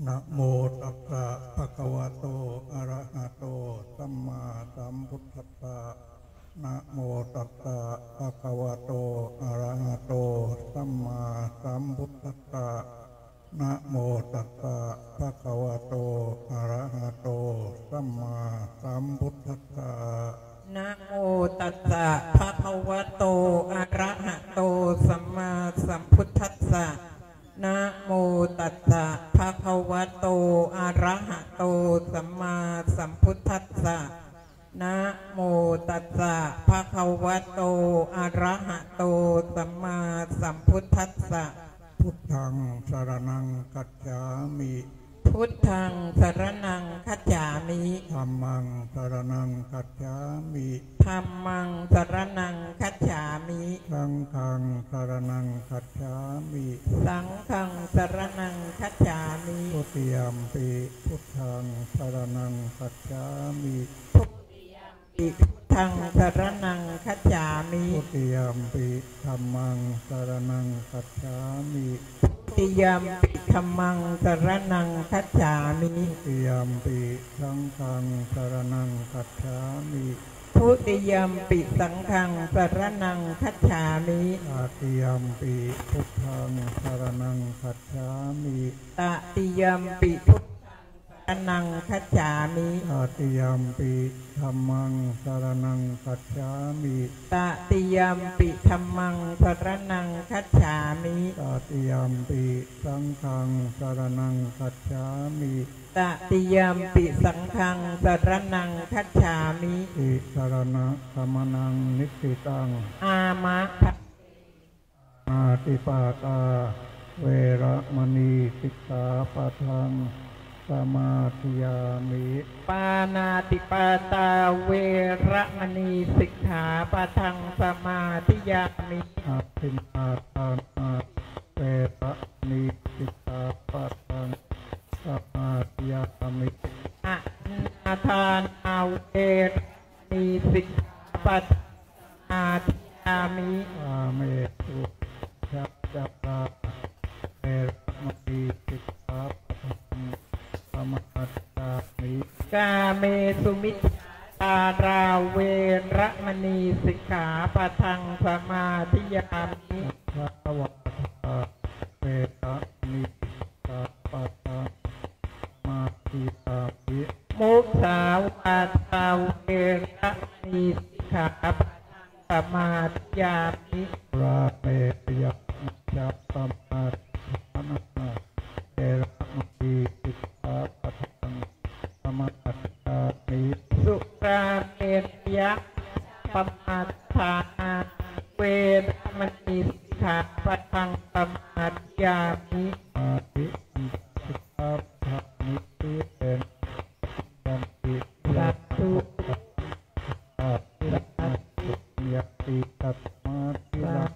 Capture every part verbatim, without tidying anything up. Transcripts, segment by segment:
นะโมตัสสะภะคะวะโตอะระหะโตสัมมาสัมพุทธัสสะนะโมตัสสะภะคะวะโตอะระหะโตสัมมาสัมพุทธัสสะนะโมตัสสะภะคะวะโตอะระหะโตสัมมาสัมพุทธัสสะนะโมตัสสะภะคะวะโตอะระหะโตสัมมาสัมพุทธัสสะนะโมตัสสะภะคะวะโตอะระหะโตสัมมาสัมพุทธัสสะนะโมตัสสะภะคะวะโตอะระหะโตสัมมาสัมพุทธัสสะพุทธังสรณังคัจฉามิพุทธังสรณังคัจฉามิธัมมังสรณังคัจฉามิธัมมังสรณังคัจฉามิสังฆังสรณังคัจฉามิสังฆังสรณังคัจฉามิทุติยัมปิพุทธังสรณังคัจฉามิทุติยัมปิพุทธังสรณังคัจฉามิทุติยัมปิธัมมังสรณังคัจฉามิทุติยัมปิธัมมังสรณังคัจฉามิทุติยัมปิสังฆังสรณังคัจฉามิทุติยัมปิสังฆังสรณังคัจฉามิตติยัมปิพุทธังสรณังคัจฉามิตติยัมปิพุทธังสรณังคัจฉามิตติยัมปิธัมมังสรณังคัจฉามิตติยัมปิธัมมังสรณังคัจฉามิตติยัมปิสังฆังสรณังคัจฉามิตติยัมปิสังฆังสรณังคัจฉามิอิสรณะสมนังนิพพิตังอามะอาติปาตาเวระมณีสิกขาปะทังสมาธิยามิปานาติปาตาเวระมณีสิกขาปะทังสมาธิยามิอาทินนาทานาเวระมณีสิกขาปะทังสมาธิยามิอะนาทานาเวระมณีสิกขาปะทังสมาธิยามิอาเมตุยัจจาเวระมณีสิกขาปะทังสมาธิยามิกาเมสุมิจฉาราเวระมณีสิกขาปะทังสมาธิยามิภาวะเวระมณีสิกขาปะทังสมาธิยามิมุสาวาทาเวระมณีสิกขาปะทังสมาธิยามิราเมยะจัปปมาทานาเวระมณีสิกขาปะทังสมาธิยามิสุราเมรยะปมาทานาเวระมณีสิกขาปะทังสมาธิยามิอาทิสิกขาปะทังนิพิเตนะยันติสัตตุอาทินาสุญญติตัตมาทิลา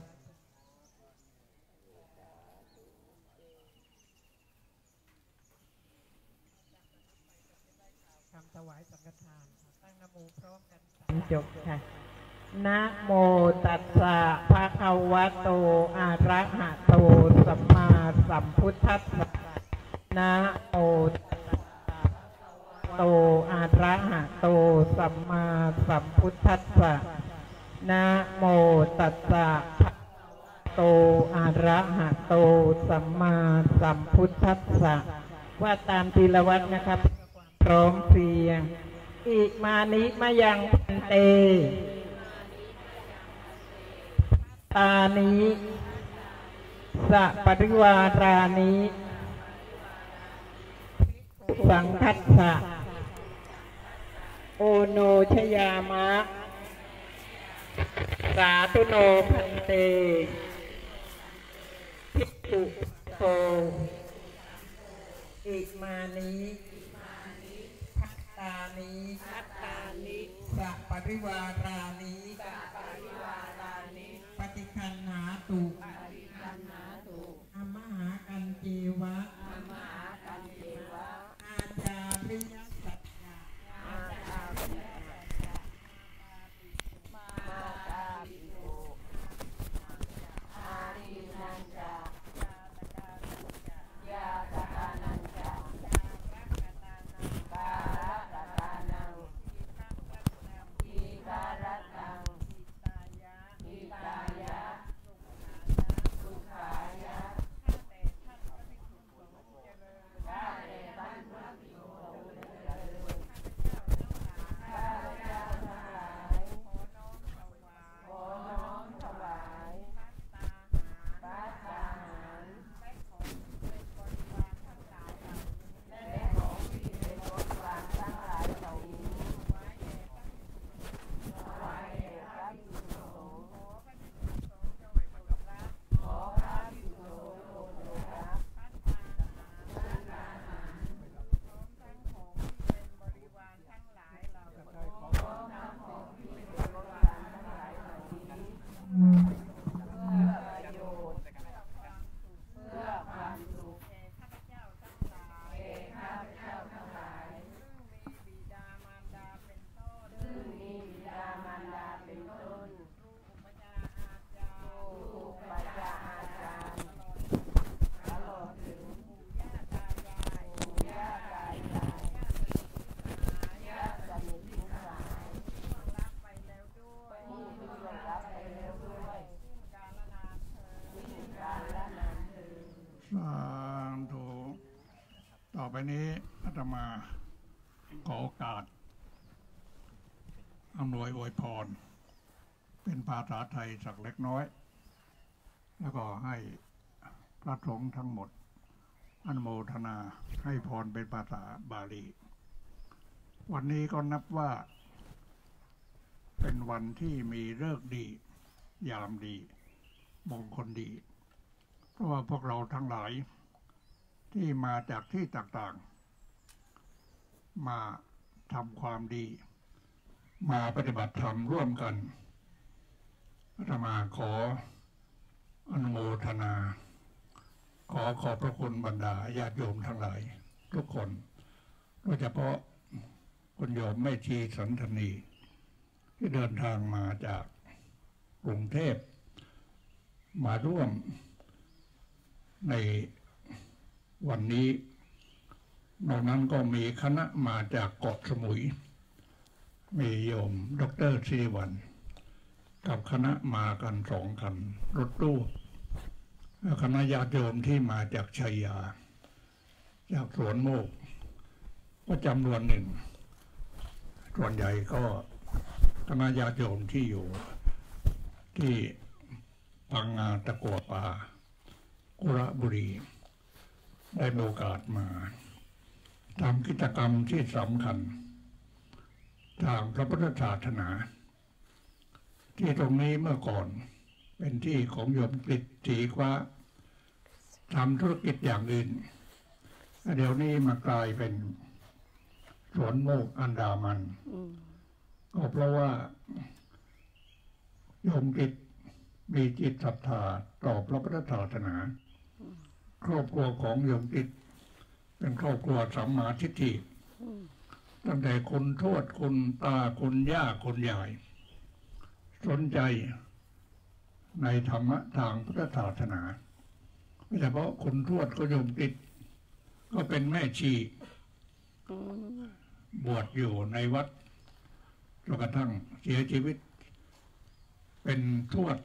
คำถวายสังฆทานตั้งนะโมพร้อมกันจบค่ะนะโมตัสสะภะคะวะโตอะระหะโตสัมมาสัมพุทธัสสะนะโมตัสสะโตอะระหะโตสัมมาสัมพุทธัสสะนะโมตัสสะภะคะวะโตอะระหะโตสัมมาสัมพุทธัสสะว่าตามทีละวัดนะครับพร้อมเพรียงอิมานิมะยังพันเตตานิสัปริวารานิสังคัสสะโอโนชยามะสาธุโนพันเตภิกขุโตอิมานิภัตตานิภัตตานิสัปริวารานิสัปริวารานิปฏิคันหาตุปฏิคันหาตุอมหากันเจวะอมหากันเจวะอาจาริยสัจจะอาจาริยสัจจะมาตาปิโกอารินันจะยาตะกานันจะยาตะกานันจะสาธุต่อไปนี้อาตมาขอโอกาสอำนวยอวยพรเป็นภาษาไทยสักเล็กน้อยแล้วก็ให้พระสงฆ์ทั้งหมดอนุโมทนาให้พรเป็นภาษาบาลีวันนี้ก็นับว่าเป็นวันที่มีฤกษ์ดียามดีมงคลดีเพราะว่าพวกเราทั้งหลายที่มาจากที่ต่างๆมาทำความดีมาปฏิบัติธรรมร่วมกันอาตมาขออนุโมทนาขอขอบพระคุณบรรดาญาติโยมทั้งหลายทุกคนโดยเฉพาะคุณโยมแม่ชีสันธนีที่เดินทางมาจากกรุงเทพมาร่วมในวันนี้นอกนั้นก็มีคณะมาจากเกาะสมุยมีโยมดร.ศิริวัลย์กับคณะมากันสองคันรถตู้และคณะญาติโยมที่มาจากชัยยาจากสวนโมกก็จำนวนหนึ่งส่วนใหญ่ก็คณะญาติโยมที่อยู่ที่พังงาตะกัวป่ากุระบุรีได้มีโอกาสมาทำกิจกรรมที่สำคัญทางพระพุทธศาสนาที่ตรงนี้เมื่อก่อนเป็นที่ของโยมกฤษศรีคว้าทำธุรกิจอย่างอื่นเดี๋ยวนี้มากลายเป็นสวนโมกอันดามันก็เพราะว่าโยมกฤษมีจิตศรัทธาต่อพระพุทธศาสนาครอบครัวของโยมกฤษเป็นครอบครัวสัมมาทิฏฐิตั้งแต่คุณทวดคุณตาคุณย่าคุณยายสนใจในธรรมะทางพุทธศาสนาโดยเฉพาะคุณทวดก็โยมกฤษก็เป็นแม่ชีบวชอยู่ในวัดจนกระทั่งเสียชีวิตเป็นทวด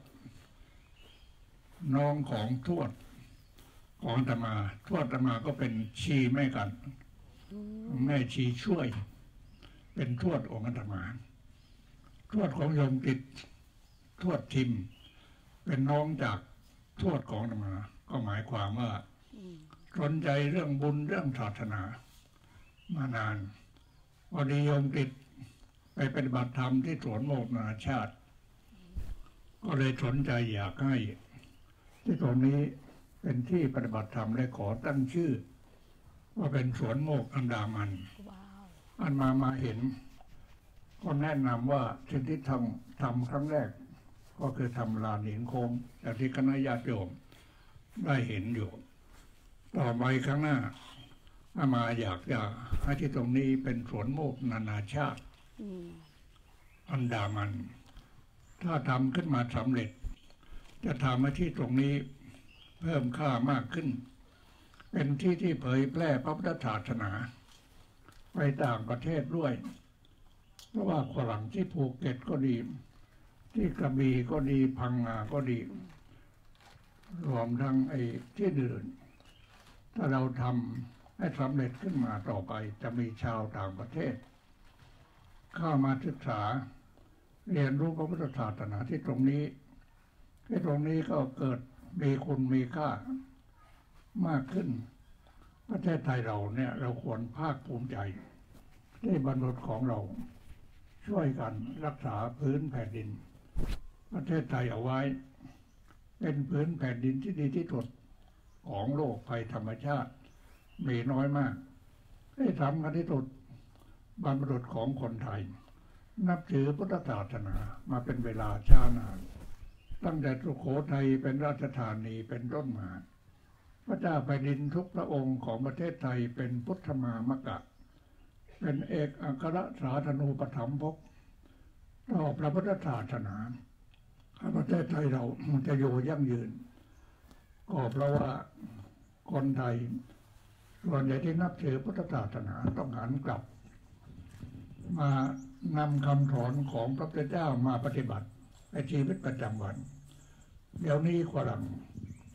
น้องของทวดของอาตมาทวดอาตมาก็เป็นชีแม่กันแม่ชีช่วยเป็นทวดของอาตมาทวดของโยมกฤษทวดทิมเป็นน้องจากทวดของอาตมาก็หมายความว่าสนใจเรื่องบุญเรื่องศาสนามานานพอดีโยมกฤษไปปฏิบัติธรรมที่สวนโมกนานาชาติก็เลยสนใจอยากให้ที่ตรงนี้เป็นที่ปฏิบัติธรรมและขอตั้งชื่อว่าเป็นสวนโมกอันดามัน wow. อันมามาเห็นก็แนะนำว่าสิ่งที่ทำทำครั้งแรกก็คือทำลานหินโค้งจากที่คณะญาติโยมได้เห็นอยู่ต่อไปครั้งหน้าอามาอยากจะให้ที่ตรงนี้เป็นสวนโมกนานาชาติ mm. อันดามันถ้าทำขึ้นมาสำเร็จจะทำให้ที่ตรงนี้เพิ่มค่ามากขึ้นเป็นที่ที่เผยแพร่พระพุทธศาสนาไปต่างประเทศด้วยเพราะว่าฝรั่งที่ภูเก็ตก็ดีที่กระบี่ก็ดีพังงาก็ดีรวมทั้งไอ้ที่อื่นถ้าเราทำให้สำเร็จขึ้นมาต่อไปจะมีชาวต่างประเทศเข้ามาศึกษาเรียนรู้พระพุทธศาสนาที่ตรงนี้ที่ตรงนี้ก็เกิดมีคุณมีค่ามากขึ้นประเทศไทยเราเนี่ยเราควรภาคภูมิใจที่บรรพบุรุษของเราช่วยกันรักษาพื้นแผ่นดินประเทศไทยเอาไว้เป็นพื้นแผ่นดินที่ดีที่สุดของโลกภัยธรรมชาติมีน้อยมากให้ทำกันที่สุดบรรพบุรุษของคนไทยนับถือพุทธศาสนามาเป็นเวลาช้านานตั้งแต่สุโขทัยเป็นราชธานีเป็นต้นมาพระเจ้าแผ่นดินทุกพระองค์ของประเทศไทยเป็นพุทธมามกะเป็นเอกอัครสาธนูปถัมภกต่อพระพุทธศาสนาประเทศไทยเรามันจะอยู่ยั่งยืนก็เพราะว่าคนไทยส่วนใหญ่ที่นับถือพุทธศาสนาต้องหันกลับมานำคำสอนของพระพุทธเจ้ามาปฏิบัติในชีวิตประจำวันเดี๋ยวนี้ฝรั่ง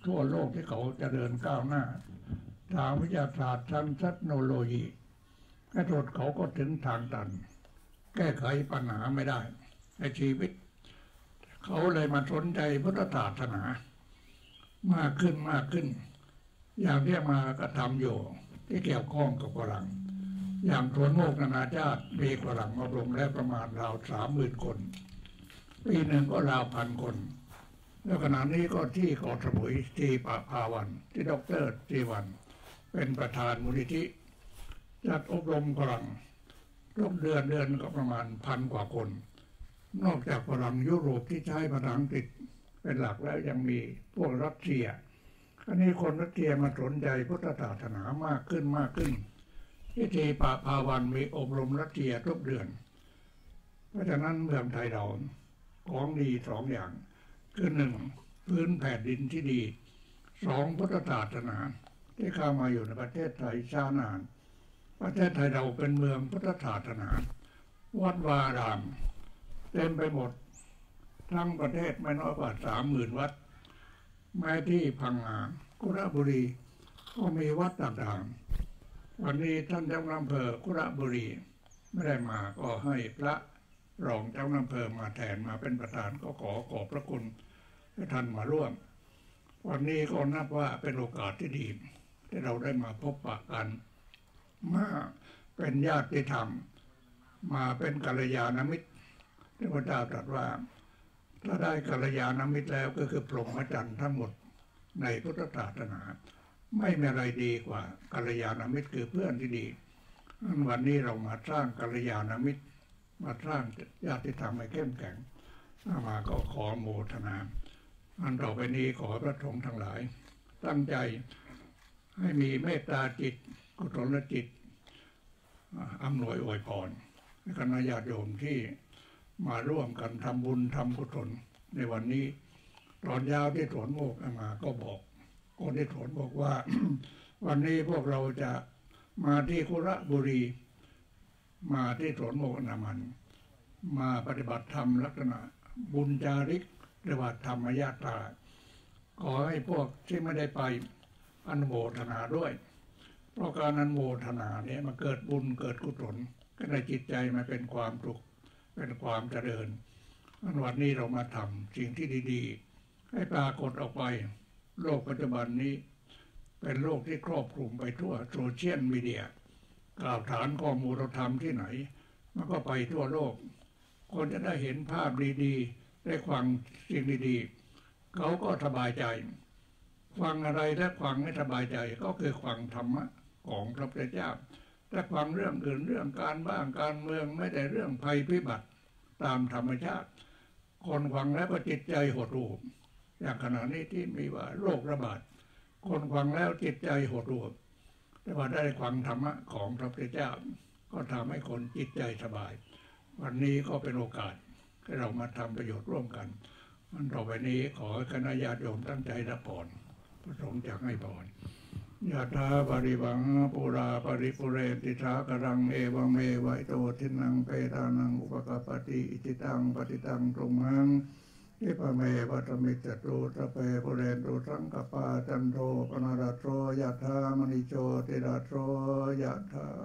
ทั่วโลกที่เขาจเจริญก้าวหน้าทางวิทยาศาสตร์ทางเทคโนโลยีกระโดดเขาก็ถึงทางตันแก้ไขปัญหาไม่ได้ในชีวิตเขาเลยมาสนใจพุทธศาสนามากขึ้นมากขึ้นอย่างที่มากระทำอยู่ที่เกี่ยวข้องกับฝรั่งอย่างสวนโมกนานาชาติมีฝรั่งอบรมแล้วประมาณราวสามหมื่นคนปีหนึ่งก็ราวพันคนแล้วขณะนี้ก็ที่เกาะสมุยที่ปะพาวันที่ดรจีวันเป็นประธานมูลนิธิจัดอบรมฝรั่งทุกเดือนเดือนก็ประมาณพันกว่าคนนอกจากฝรั่งยุโรปที่ใช้ภาษาอังกฤษเป็นหลักแล้วยังมีพวกรัสเซียอันนี้คนรัสเซียมาสนใจพุทธศาสนามากขึ้นมากขึ้นพิธีปะพาวันมีอบรมรัสเซียทุกเดือนเพราะฉะนั้นเมืองไทยเราของดีสองอย่างคือหนึ่งพื้นแผ่นดินที่ดีสองพุทธศาสนาที่เข้ามาอยู่ในประเทศไทยช้านานประเทศไทยเราเป็นเมืองพุทธศาสนาวัดวาอารามเต็มไปหมดทั้งประเทศไม่น้อยกว่าสามหมื่นวัดแม้ที่พังงากุระบุรีก็มีวัดต่างๆวันนี้ท่านเจ้าอำเภอกุระบุรีไม่ได้มาก็ให้พระรองเจ้าอำเภอมาแทนมาเป็นประธานก็ขอขอบพระคุณให้ท่านมาร่วมวันนี้ก็นับว่าเป็นโอกาสที่ดีที่เราได้มาพบปะกันมาเป็นญาติธรรมมาเป็นกัลยาณมิตรที่พระเจ้าตรัสว่าถ้าได้กัลยาณมิตรแล้วก็คือพรหมจรรย์ทั้งหมดในพุทธศาสนาไม่มีอะไรดีกว่ากัลยาณมิตรคือเพื่อนที่ดีวันนี้เรามาสร้างกัลยาณมิตรมาสร้างญาติธรรมให้เข้มแข็งมาก็ขอโมทนาอันต่อไปนี้ขอพระสงฆ์ทั้งหลายตั้งใจให้มีเมตตาจิตกุศลจิตอำนวยอวยพรให้คณะญาติโยมที่มาร่วมกันทำบุญทำกุศลในวันนี้ตอนยาวที่สวนโมกมาก็บอกคนที่สวนบอกว่า วันนี้พวกเราจะมาที่คุระบุรีมาที่สวนโมกนามันมาปฏิบัติธรรมลักษณะบุญจาริกหรือว่าธรรมญาตราขอให้พวกที่ไม่ได้ไปอนุโมทนาด้วยเพราะการอนุโมทนาเนี่ยมันเกิดบุญเกิดกุศลก็ในจิตใจมันเป็นความสุขเป็นความเจริญวันนี้เรามาทำสิ่งที่ดีๆให้ปรากฏออกไปโลกปัจจุบันนี้เป็นโลกที่ครอบคลุมไปทั่วโซเชียลมีเดียกล่าวฐานข้อมูลเราทำที่ไหนมันก็ไปทั่วโลกคนจะได้เห็นภาพดีๆได้ฟังสิ่งดีๆเขาก็สบายใจฟังอะไรและฟังไม่สบายใจก็คือฟังธรรมะของพระพุทธเจ้าแต่ฟังเรื่องอื่นเรื่องการบ้างการเมืองไม่ได้เรื่องภัยพิบัติตามธรรมชาติคนฟังแล้วก็จิตใจหดหู่อย่างขณะนี้ที่มีว่าโรคระบาดคนฟังแล้วจิตใจหดหู่แต่ว่าได้ฟังธรรมะของพระพุทธเจ้าก็ทำให้คนจิตใจสบายวันนี้ก็เป็นโอกาสให้เรามาทำประโยชน์ร่วมกันมันต่อไปนี้ขอคณะญาติโยมตั้งใจรับพรพระสงฆ์จะให้พรยะถาปริวังปุราปริปุเรติสากรังเอวเมวะโตทินังเปตานังอุปกปติอิจิตังปฏิตังตุมังอิปะเมวัตมิจตุตะเปปุเรนตุสังกปาจันโทปนารโตยะถามณิโชติราโตยะถา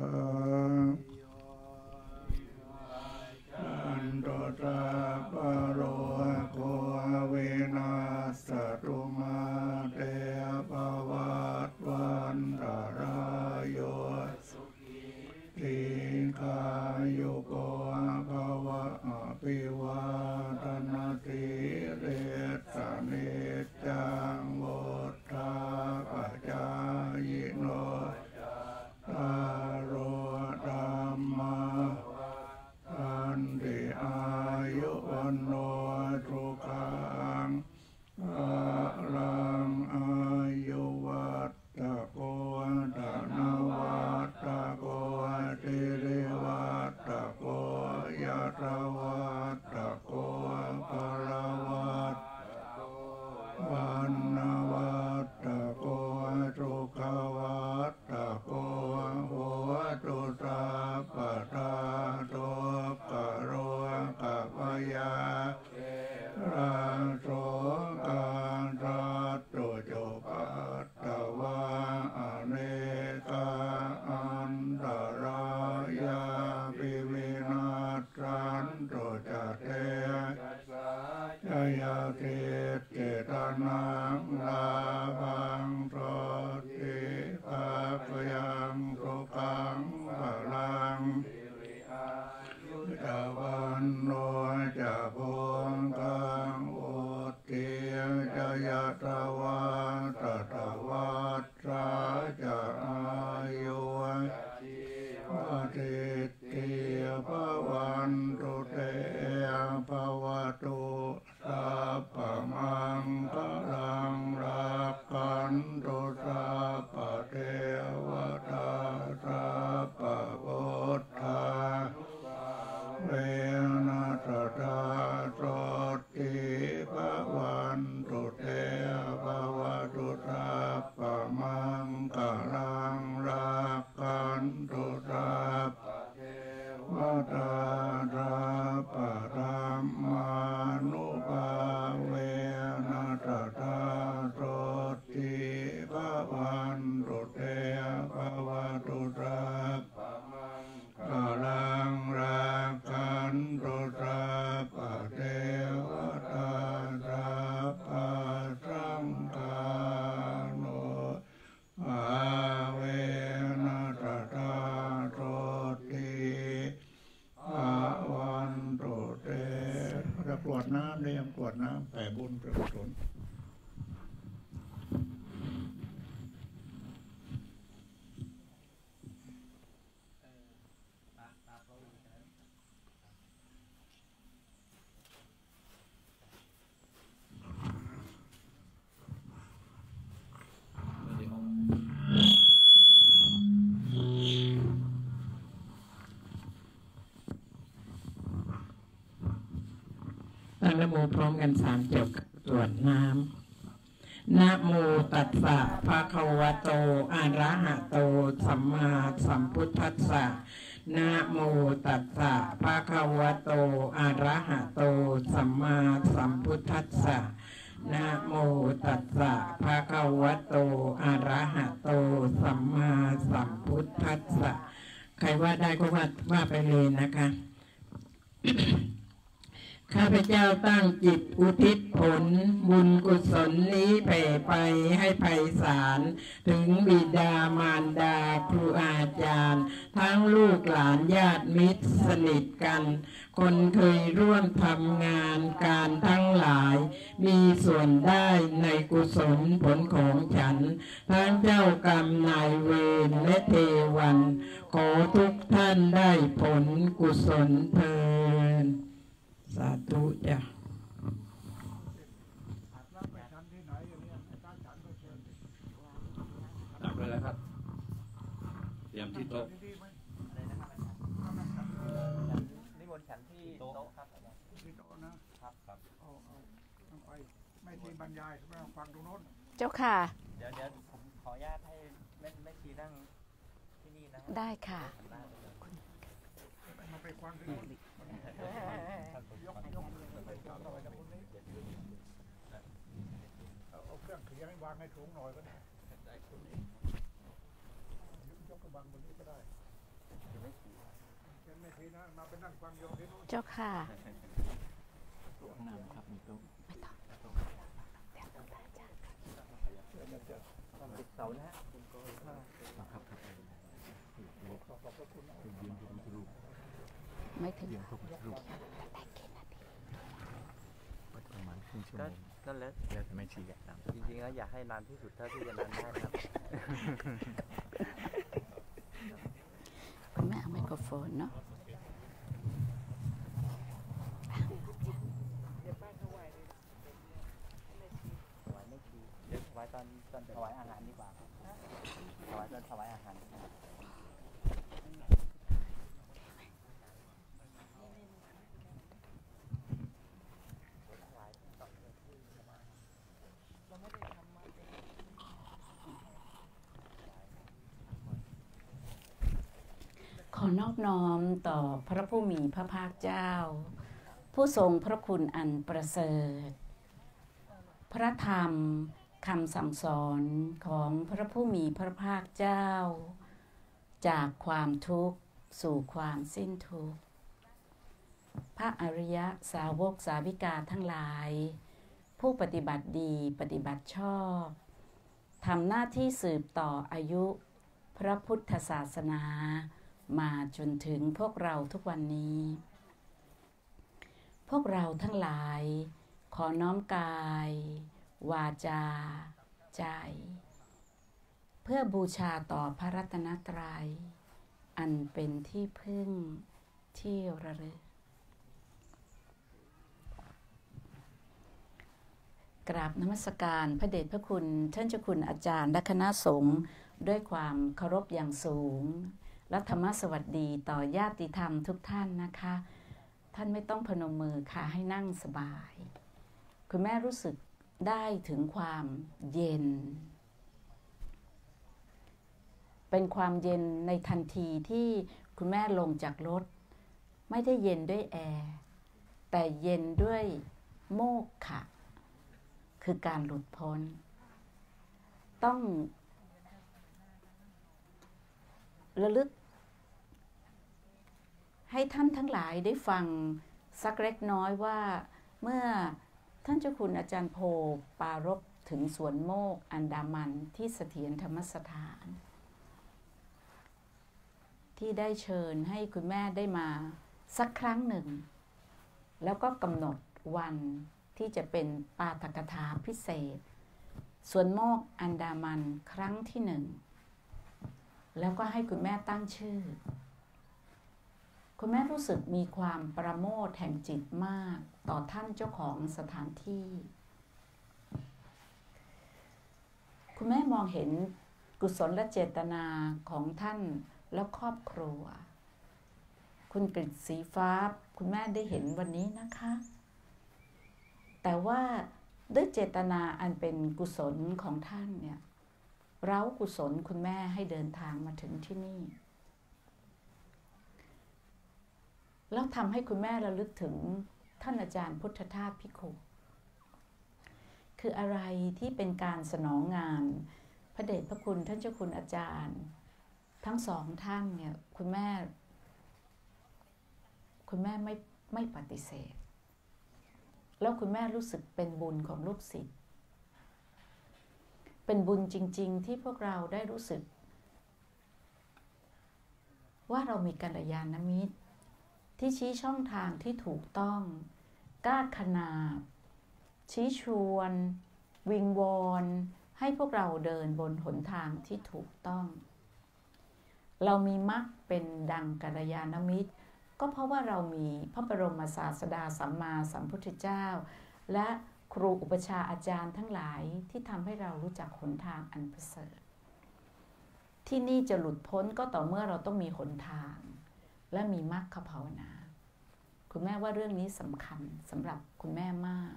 อันโตตาปะโรโคเวนัสตุมาเตภวัตวันตรายโยสุขีทีคายุโกภวะอภิวาทนาติเรศเนจังวุฒาปัจจายโนตาโรธัมมาอันติอายุวันโนทุกขังอลังอานตุเตภวตุสัพพมังคลังรักขันตุสัพพเทวตาสัพพสังฆานุอาเวนัสตาโสติอาวันตุเตจะกรวดน้ำเรียงกรวดน้ำแต่บุญเป็นกุศลตั้งนะโมพร้อมกันสามจบตรวจน้ำนะโมตัสสะภะคะวะโตอะระหะโตสัมมาสัมพุทธัสสะนะโมตัสสะภะคะวะโตอะระหะโตสัมมาสัมพุทธัสสะนะโมตัสสะภะคะวะโตอะระหะโตสัมมาสัมพุทธัสสะใครว่าได้ก็ว่าว่าไปเลยนะคะ ข้าพเจ้าตั้งจิตอุทิศผลบุญกุศลนี้แผ่ไปให้ไพศาลถึงบิดามารดาครูอาจารย์ทั้งลูกหลานญาติมิตรสนิทกันคนเคยร่วมทำงานการทั้งหลายมีส่วนได้ในกุศลผลของฉันทั้งเจ้ากรรมนายเวรและเทวันขอทุกท่านได้ผลกุศลเถิดสาธุจ้ะตักไปแล้วครับเตรียมที่โต๊ะนิมนต์ฉันที่โต๊ะครับที่โต๊ะนะครับครับเอาเอาต้องไปไม่ทีบรรยายไม่ต้องฟังตรงโน้นเจ้าค่ะเดี๋ยวเดี๋ยวผมขออนุญาตให้แม่แม่ชีนั่งที่นี่นะได้ค่ะมาไปฟังที่โน้นยกยกไปต่อไปกับคนนี้เอาเครื่องเคียงวางให้สูงหน่อยก็ได้ได้คนนี้ยกกระบังบนนี้ก็ได้เป็นแม่ชีนะมาไปนั่งฟังโยมที่โน้นเจ้าค่ะน้ำครับมีโต๊ะไม่ต้องเดี๋ยวต้องได้จ้ะติดเสานะฮะคุณโก้ครับครับขอบคุณนะไม่ถึงเดี๋ยวพบรูปประมาณครึ่งชั่วโมงนั่นแหละแล้วจะไม่ชี้กันจริงๆแล้วอยากให้นานที่สุดเท่าที่จะนานได้ครับคุณแม่เอาไมโครโฟนเนาะถวายไม่ชีเดี๋ยวถวายตอนตอนถวายอาหารดีกว่าถวายตอนถวายอาหารขอนอบน้อมต่อพระผู้มีพระภาคเจ้าผู้ทรงพระคุณอันประเสริฐพระธรรมคำสั่งสอนของพระผู้มีพระภาคเจ้าจากความทุกข์สู่ความสิ้นทุกข์พระอริยสาวกสาวิกาทั้งหลายผู้ปฏิบัติดีปฏิบัติชอบทำหน้าที่สืบต่ออายุพระพุทธศาสนามาจนถึงพวกเราทุกวันนี้พวกเราทั้งหลายขอน้อมกายวาจาใจเพื่อบูชาต่อพระรัตนตรัยอันเป็นที่พึ่งที่ระลึกกราบนมัสการพระเดชพระคุณท่านเจ้าคุณอาจารย์และคณะสงฆ์ด้วยความเคารพอย่างสูงและธรรมสวัสดีต่อญาติธรรมทุกท่านนะคะท่านไม่ต้องพนมมือค่ะให้นั่งสบายคุณแม่รู้สึกได้ถึงความเย็นเป็นความเย็นในทันทีที่คุณแม่ลงจากรถไม่ได้เย็นด้วยแอร์แต่เย็นด้วยโมกขะคือการหลุดพ้นต้องระลึกให้ท่านทั้งหลายได้ฟังสักเล็กน้อยว่าเมื่อท่านเจ้าคุณอาจารย์โพปารภถึงสวนโมกอันดามันที่เสถียรธรรมสถานที่ได้เชิญให้คุณแม่ได้มาสักครั้งหนึ่งแล้วก็กำหนดวันที่จะเป็นปาฐกถาพิเศษสวนโมกอันดามันครั้งที่หนึ่งแล้วก็ให้คุณแม่ตั้งชื่อคุณแม่รู้สึกมีความประโมทแห่งจิตมากต่อท่านเจ้าของสถานที่คุณแม่มองเห็นกุศลและเจตนาของท่านและครอบครัวคุณกฤษสีฟ้าคุณแม่ได้เห็นวันนี้นะคะแต่ว่าด้วยเจตนาอันเป็นกุศลของท่านเนี่ยเร้ากุศลคุณแม่ให้เดินทางมาถึงที่นี่แล้วทำให้คุณแม่ระลึกถึงท่านอาจารย์พุทธทาสภิกขุคืออะไรที่เป็นการสนองงานพระเดชพระคุณท่านเจ้าคุณอาจารย์ทั้งสองท่านเนี่ยคุณแม่คุณแม่ไม่ไม่ปฏิเสธแล้วคุณแม่รู้สึกเป็นบุญของลูกศิษย์เป็นบุญจริงๆที่พวกเราได้รู้สึกว่าเรามีกัลยาณมิตรที่ชี้ช่องทางที่ถูกต้องกล้าขนาบชี้ชวนวิงวอนให้พวกเราเดินบนหนทางที่ถูกต้องเรามีมรรคเป็นดังกัลยาณมิตรก็เพราะว่าเรามีพระบรมศาสดาสัมมาสัมพุทธเจ้าและครูอุปชฌาย์อาจารย์ทั้งหลายที่ทำให้เรารู้จักหนทางอันประเสริฐที่นี่จะหลุดพ้นก็ต่อเมื่อเราต้องมีหนทางและมีมรรคภาวนาคุณแม่ว่าเรื่องนี้สำคัญสำหรับคุณแม่มาก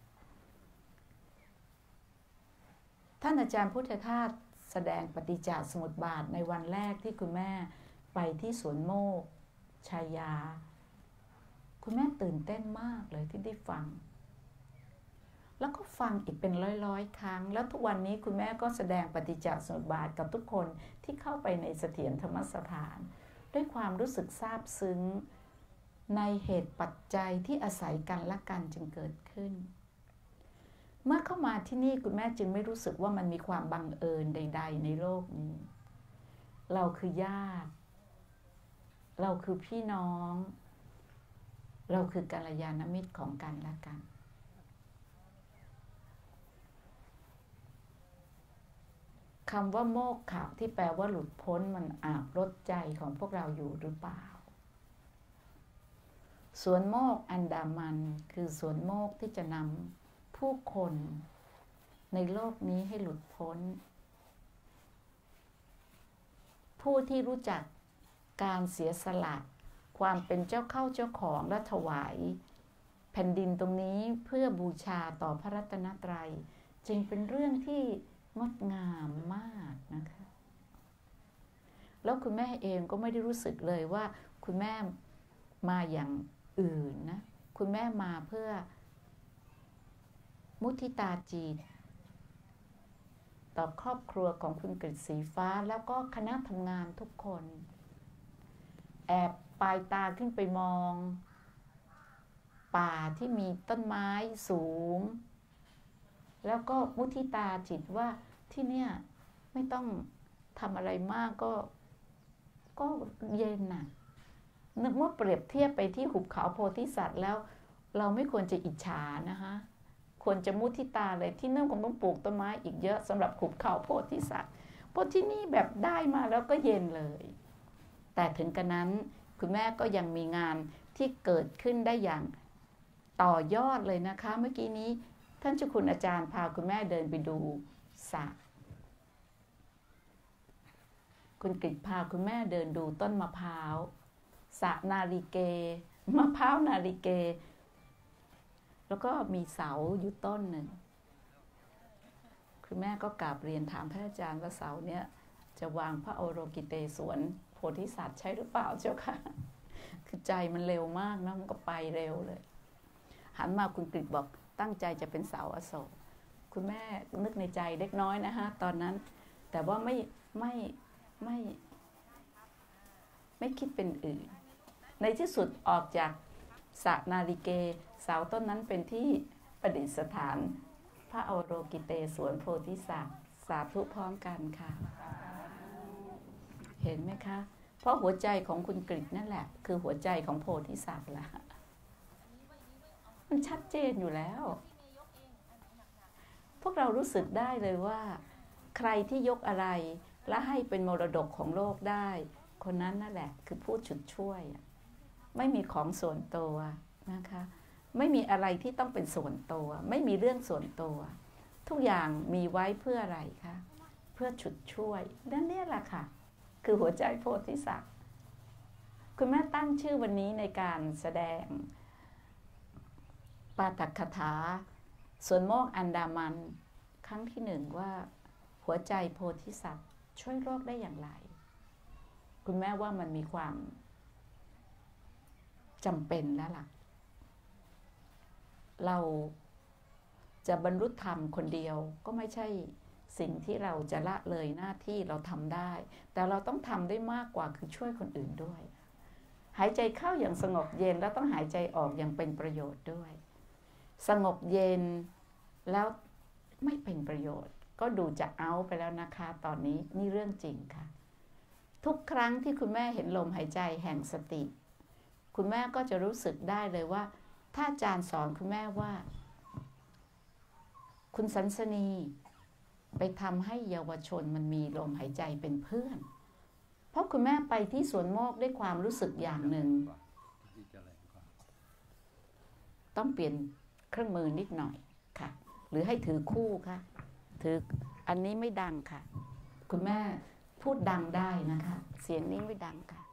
ท่านอาจารย์พุทธทาสแสดงปฏิจจสมุปบาทในวันแรกที่คุณแม่ไปที่สวนโมกชายาคุณแม่ตื่นเต้นมากเลยที่ได้ฟังแล้วก็ฟังอีกเป็นร้อยๆครั้งแล้วทุกวันนี้คุณแม่ก็แสดงปฏิจจสมุปบาทกับทุกคนที่เข้าไปในเสถียรธรรมสถานด้วยความรู้สึกซาบซึ้งในเหตุปัจจัยที่อาศัยกันและกันจึงเกิดขึ้นเมื่อเข้ามาที่นี่คุณแม่จึงไม่รู้สึกว่ามันมีความบังเอิญใดๆในโลกนี้เราคือญาติเราคือพี่น้องเราคือกัลยาณมิตรของกันและกันคำว่าโมกขะที่แปลว่าหลุดพ้นมันอาบรถใจของพวกเราอยู่หรือเปล่าสวนโมกอันดามันคือสวนโมกที่จะนำผู้คนในโลกนี้ให้หลุดพ้นผู้ที่รู้จักการเสียสละความเป็นเจ้าเข้าเจ้าของและถวายแผ่นดินตรงนี้เพื่อบูชาต่อพระรัตนตรัยจึงเป็นเรื่องที่งดงามมากนะคะแล้วคุณแม่เองก็ไม่ได้รู้สึกเลยว่าคุณแม่มาอย่างอื่นนะคุณแม่มาเพื่อมุทิตาจิตต่อครอบครัวของคุณกฤษสีฟ้าแล้วก็คณะทำงานทุกคนแอบปลายตาขึ้นไปมองป่าที่มีต้นไม้สูงแล้วก็มุทิตาจิตว่าที่เนี่ยไม่ต้องทำอะไรมากก็ก็เย็นน่ะเมื่อเปรียบเทียบไปที่หุบเขาโพธิสัตว์แล้วเราไม่ควรจะอิจฉานะคะควรจะมุทิตาเลยที่นั่นคงต้องปลูกต้นไม้อีกเยอะสำหรับหุบเขาโพธิสัตว์เพราะที่นี่แบบได้มาแล้วก็เย็นเลยแต่ถึงกระนั้นคุณแม่ก็ยังมีงานที่เกิดขึ้นได้อย่างต่อยอดเลยนะคะเมื่อกี้นี้ท่านเจ้าคุณอาจารย์พาคุณแม่เดินไปดูสระคุณกฤษพาคุณแม่เดินดูต้นมะพร้าวสระนาลิเกมะพร้าวนาลิเกแล้วก็มีเสาอยู่ต้นหนึ่งคุณแม่ก็กราบเรียนถามพระอาจารย์ว่าเสาเนี้ยจะวางพระโอโรกิเตศวรโพธิสัตว์ใช่หรือเปล่าเจ้าค่ะคือใจมันเร็วมากนะมันก็ไปเร็วเลยหันมาคุณกฤษบอกตั้งใจจะเป็นเสาอโศกคุณแม่นึกในใจเล็กน้อยนะฮะตอนนั้นแต่ว่าไม่ไม่ไม่ไม่คิดเป็นอื่นในที่สุดออกจากสระนาริเกเสาต้นนั้นเป็นที่ประดิษฐานพระอวโรกิเตศวรโพธิสัตว์สาธุพร้อมกันค่ะเห็นไหมคะเพราะหัวใจของคุณกฤษนั่นแหละคือหัวใจของโพธิสัตว์ละมันชัดเจนอยู่แล้วพวกเรารู้สึกได้เลยว่าใครที่ยกอะไรและให้เป็นมรดกของโลกได้คนนั้นนั่นแหละคือผู้ฉุดช่วยไม่มีของส่วนตัวนะคะไม่มีอะไรที่ต้องเป็นส่วนตัวไม่มีเรื่องส่วนตัวทุกอย่างมีไว้เพื่ออะไรคะเพื่อฉุดช่วยนั่นนี่แหละค่ะคือหัวใจโพธิสัตว์คุณแม่ตั้งชื่อวันนี้ในการแสดงปาฐกถาสวนโมกอันดามันครั้งที่หนึ่งว่าหัวใจโพธิสัตว์ช่วยโลกได้อย่างไรคุณแม่ว่ามันมีความจำเป็นแล้วล่ะเราจะบรรลุธรรมคนเดียวก็ไม่ใช่สิ่งที่เราจะละเลยหน้าที่เราทำได้แต่เราต้องทำได้มากกว่าคือช่วยคนอื่นด้วยหายใจเข้าอย่างสงบเย็นแล้วต้องหายใจออกอย่างเป็นประโยชน์ด้วยสงบเย็นแล้วไม่เป็นประโยชน์ก็ดูจะเอาไปแล้วนะคะตอนนี้นี่เรื่องจริงค่ะทุกครั้งที่คุณแม่เห็นลมหายใจแห่งสติคุณแม่ก็จะรู้สึกได้เลยว่าถ้าอาจารย์สอนคุณแม่ว่าคุณสันสนีไปทำให้เยาวชนมันมีลมหายใจเป็นเพื่อนเพราะคุณแม่ไปที่สวนโมกด้วยความรู้สึกอย่างหนึ่งต้องเปลี่ยนเครื่องมือนิดหน่อยค่ะหรือให้ถือคู่ค่ะถืออันนี้ไม่ดังค่ะคุณแม่พูดดังได้นะคะเสียงนี้ไม่ดังค่ะ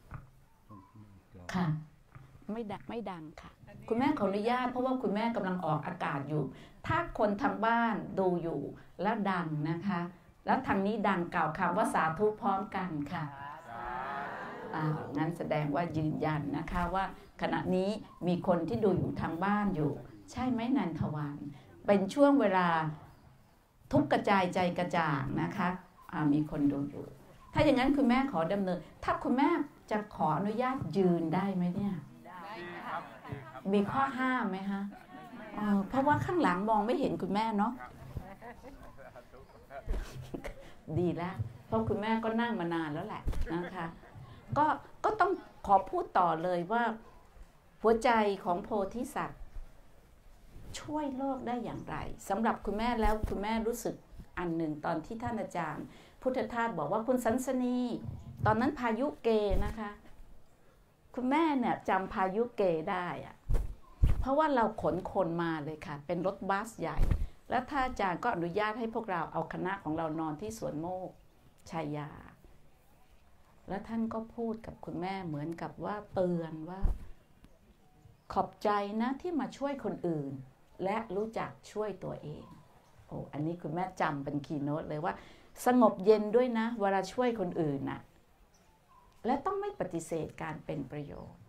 ค่ะไม่ดังไม่ดังค่ะคุณแม่ขออนุญาตเพราะว่าคุณแม่กำลังออกอากาศอยู่ถ้าคนทางบ้านดูอยู่แล้วดังนะคะแล้วทางนี้ดังกล่าวคำว่าสาธุพร้อมกันค่ะอ่างั้นแสดงว่ายืนยันนะคะว่าขณะนี้มีคนที่ดูอยู่ทางบ้านอยู่ใช่ไหมนันทวานเป็นช่วงเวลาทุกกระจายใจกระจ่างนะคะอ่ามีคนดูอยู่ถ้าอย่างนั้นคุณแม่ขอดำเนินถ้าคุณแม่จะขออนุญาตยืนได้ไหมเนี่ยมีข้อห้ามไหมคะเพราะว่าข้างหลังมองไม่เห็นคุณแม่เนาะดีแล้วเพราะคุณแม่ก็นั่งมานานแล้วแหละนะคะก็ก็ต้องขอพูดต่อเลยว่าหัวใจของโพธิสัตว์ช่วยโลกได้อย่างไรสำหรับคุณแม่แล้วคุณแม่รู้สึกอันหนึ่งตอนที่ท่านอาจารย์พุทธทาสบอกว่าคุณสันสนีตอนนั้นพายุเกนะคะคุณแม่เนี่ยจำพายุเกได้อะเพราะว่าเราขนคนมาเลยค่ะเป็นรถบัสใหญ่แล้วท่านอาจารย์ก็อนุญาตให้พวกเราเอาคณะของเรานอนที่สวนโมกชัยยาแล้วท่านก็พูดกับคุณแม่เหมือนกับว่าเตือนว่าขอบใจนะที่มาช่วยคนอื่นและรู้จักช่วยตัวเองโอ้อันนี้คุณแม่จำเป็นคีย์โน้ตเลยว่าสงบเย็นด้วยนะเวลาช่วยคนอื่นน่ะและต้องไม่ปฏิเสธการเป็นประโยชน์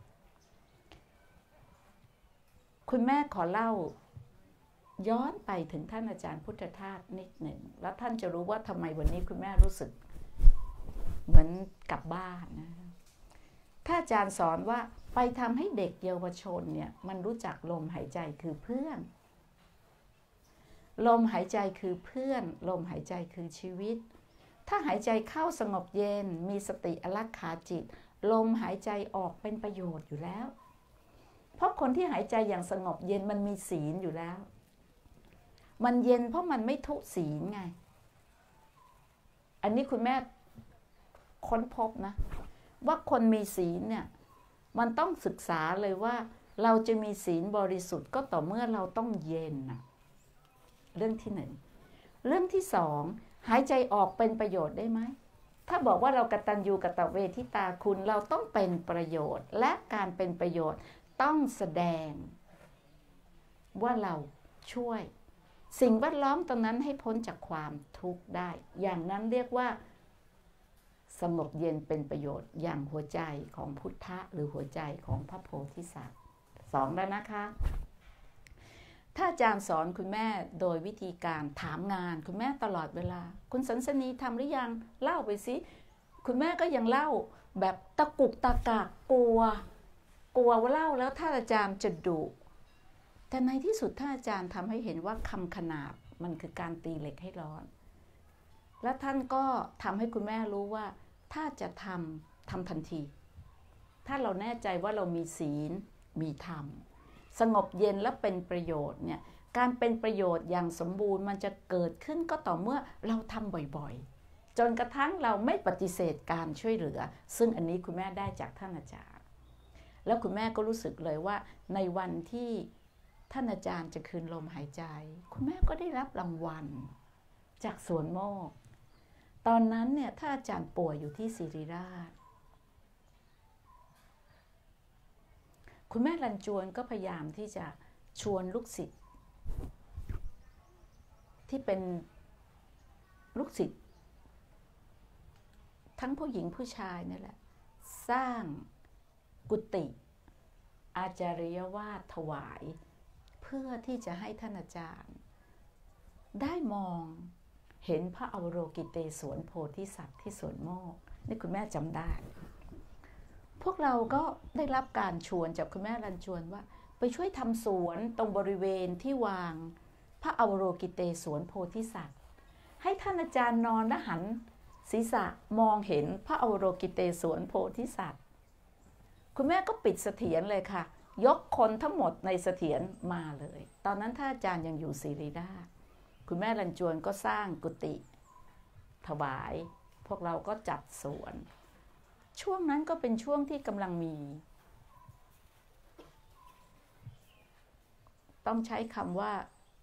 คุณแม่ขอเล่าย้อนไปถึงท่านอาจารย์พุทธทาสนิดหนึ่งแล้วท่านจะรู้ว่าทำไมวันนี้คุณแม่รู้สึกเหมือนกลับบ้านนะถ้าอาจารย์สอนว่าไปทำให้เด็กเยาวชนเนี่ยมันรู้จักลมหายใจคือเพื่อนลมหายใจคือเพื่อนลมหายใจคือชีวิตถ้าหายใจเข้าสงบเย็นมีสติอลักขาจิตลมหายใจออกเป็นประโยชน์อยู่แล้วเพราะคนที่หายใจอย่างสงบเย็นมันมีศีลอยู่แล้วมันเย็นเพราะมันไม่ทุศีลไงอันนี้คุณแม่ค้นพบนะว่าคนมีศีลเนี่ยมันต้องศึกษาเลยว่าเราจะมีศีลบริสุทธิ์ก็ต่อเมื่อเราต้องเย็นนะเรื่องที่หนึ่งเรื่องที่สองหายใจออกเป็นประโยชน์ได้ไหมถ้าบอกว่าเรากตัญญูกตเวทิตาคุณเราต้องเป็นประโยชน์และการเป็นประโยชน์ต้องแสดงว่าเราช่วยสิ่งแวดล้อมตรงนั้นให้พ้นจากความทุกข์ได้อย่างนั้นเรียกว่าสงบเย็นเป็นประโยชน์อย่างหัวใจของพุทธะหรือหัวใจของพระโพธิสัตว์สองแล้วนะคะถ้าอาจารย์สอนคุณแม่โดยวิธีการถามงานคุณแม่ตลอดเวลาคุณสันสนีทำหรือยังเล่าไปสิคุณแม่ก็ยังเล่าแบบตะกุกตะกักกลัวกลัวว่าเล่าแล้วท่านอาจารย์จะดุแต่ในที่สุดท่านอาจารย์ทำให้เห็นว่าคำขนาบมันคือการตีเหล็กให้ร้อนและท่านก็ทำให้คุณแม่รู้ว่าถ้าจะทำทำทันทีถ้าเราแน่ใจว่าเรามีศีลมีธรรมสงบเย็นและเป็นประโยชน์เนี่ยการเป็นประโยชน์อย่างสมบูรณ์มันจะเกิดขึ้นก็ต่อเมื่อเราทำบ่อยๆจนกระทั่งเราไม่ปฏิเสธการช่วยเหลือซึ่งอันนี้คุณแม่ได้จากท่านอาจารย์แล้วคุณแม่ก็รู้สึกเลยว่าในวันที่ท่านอาจารย์จะคืนลมหายใจคุณแม่ก็ได้รับรางวัลจากสวนโมกตอนนั้นเนี่ยท่านอาจารย์ป่วยอยู่ที่ศิริราชคุณแม่รันจวนก็พยายามที่จะชวนลูกศิษย์ที่เป็นลูกศิษย์ทั้งผู้หญิงผู้ชายนี่แหละสร้างกุฏิอาจาริยวาทถวายเพื่อที่จะให้ท่านอาจารย์ได้มองเห็นพระอวโรกิเตศวรโพธิสัตว์ที่สวนโมกนี่คุณแม่จำได้พวกเราก็ได้รับการชวนจากคุณแม่รันจวนว่าไปช่วยทำสวนตรงบริเวณที่วางพระอวโรกิเตศวรโพธิสัตว์ให้ท่านอาจารย์นอนและหันศีรษะมองเห็นพระอวโรกิเตศวรโพธิสัตว์คุณแม่ก็ปิดเสถียรเลยค่ะยกคนทั้งหมดในเสถียรมาเลยตอนนั้นท่านอาจารย์ยังอยู่ศิริราชคุณแม่รันจวนก็สร้างกุฏิถวายพวกเราก็จัดสวนช่วงนั้นก็เป็นช่วงที่กำลังมีต้องใช้คำว่า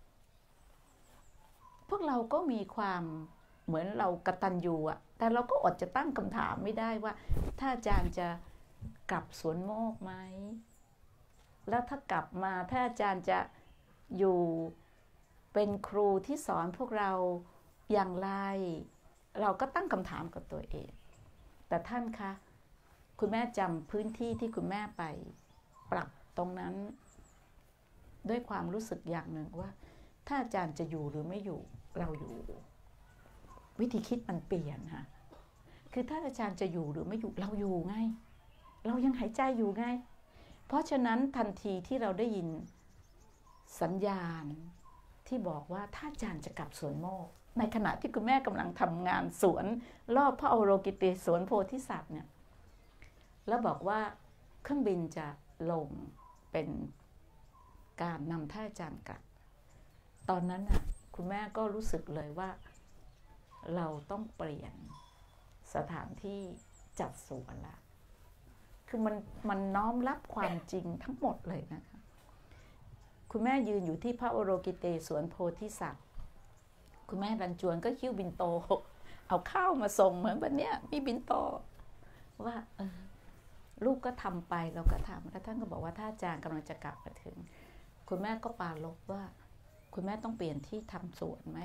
พวกเราก็มีความเหมือนเรากตัญญูอะแต่เราก็อดจะตั้งคำถามไม่ได้ว่าถ้าอาจารย์จะกลับสวนโมกไหมแล้วถ้ากลับมาถ้าอาจารย์จะอยู่เป็นครูที่สอนพวกเราอย่างไรเราก็ตั้งคำถามกับตัวเองแต่ท่านคะคุณแม่จำพื้นที่ที่คุณแม่ไปปรับตรงนั้นด้วยความรู้สึกอย่างหนึ่งว่าถ้าอาจารย์จะอยู่หรือไม่อยู่เราอยู่วิธีคิดมันเปลี่ยนค่ะคือถ้าอาจารย์จะอยู่หรือไม่อยู่เราอยู่ไงเรายังหายใจอยู่ไงเพราะฉะนั้นทันทีที่เราได้ยินสัญญาณที่บอกว่าถ้าอาจารย์จะกลับสวนโมกในขณะที่คุณแม่กำลังทำงานสวนรอบพระอวโรกิเตศวรโพธิสัตว์เนี่ยแล้วบอกว่าเครื่องบินจะลงเป็นการนำท่านอาจารย์กลับตอนนั้นน่ะคุณแม่ก็รู้สึกเลยว่าเราต้องเปลี่ยนสถานที่จัดสวนละคือมันมันน้อมรับความจริงทั้งหมดเลยนะคะคุณแม่ยืนอยู่ที่พระอวโรกิเตศวรโพธิสัตว์คุณแม่รันจวนก็คิ้วบินโตเอาข้าวมาส่งเหมือนวันเนี้ยมีบินโตว่าเออลูกก็ทำไปเราก็ทำแล้วท่านก็บอกว่าถ้าอาจารย์กำลังจะกลับมาถึงคุณแม่ก็ปาลบว่าคุณแม่ต้องเปลี่ยนที่ทำสวนไหม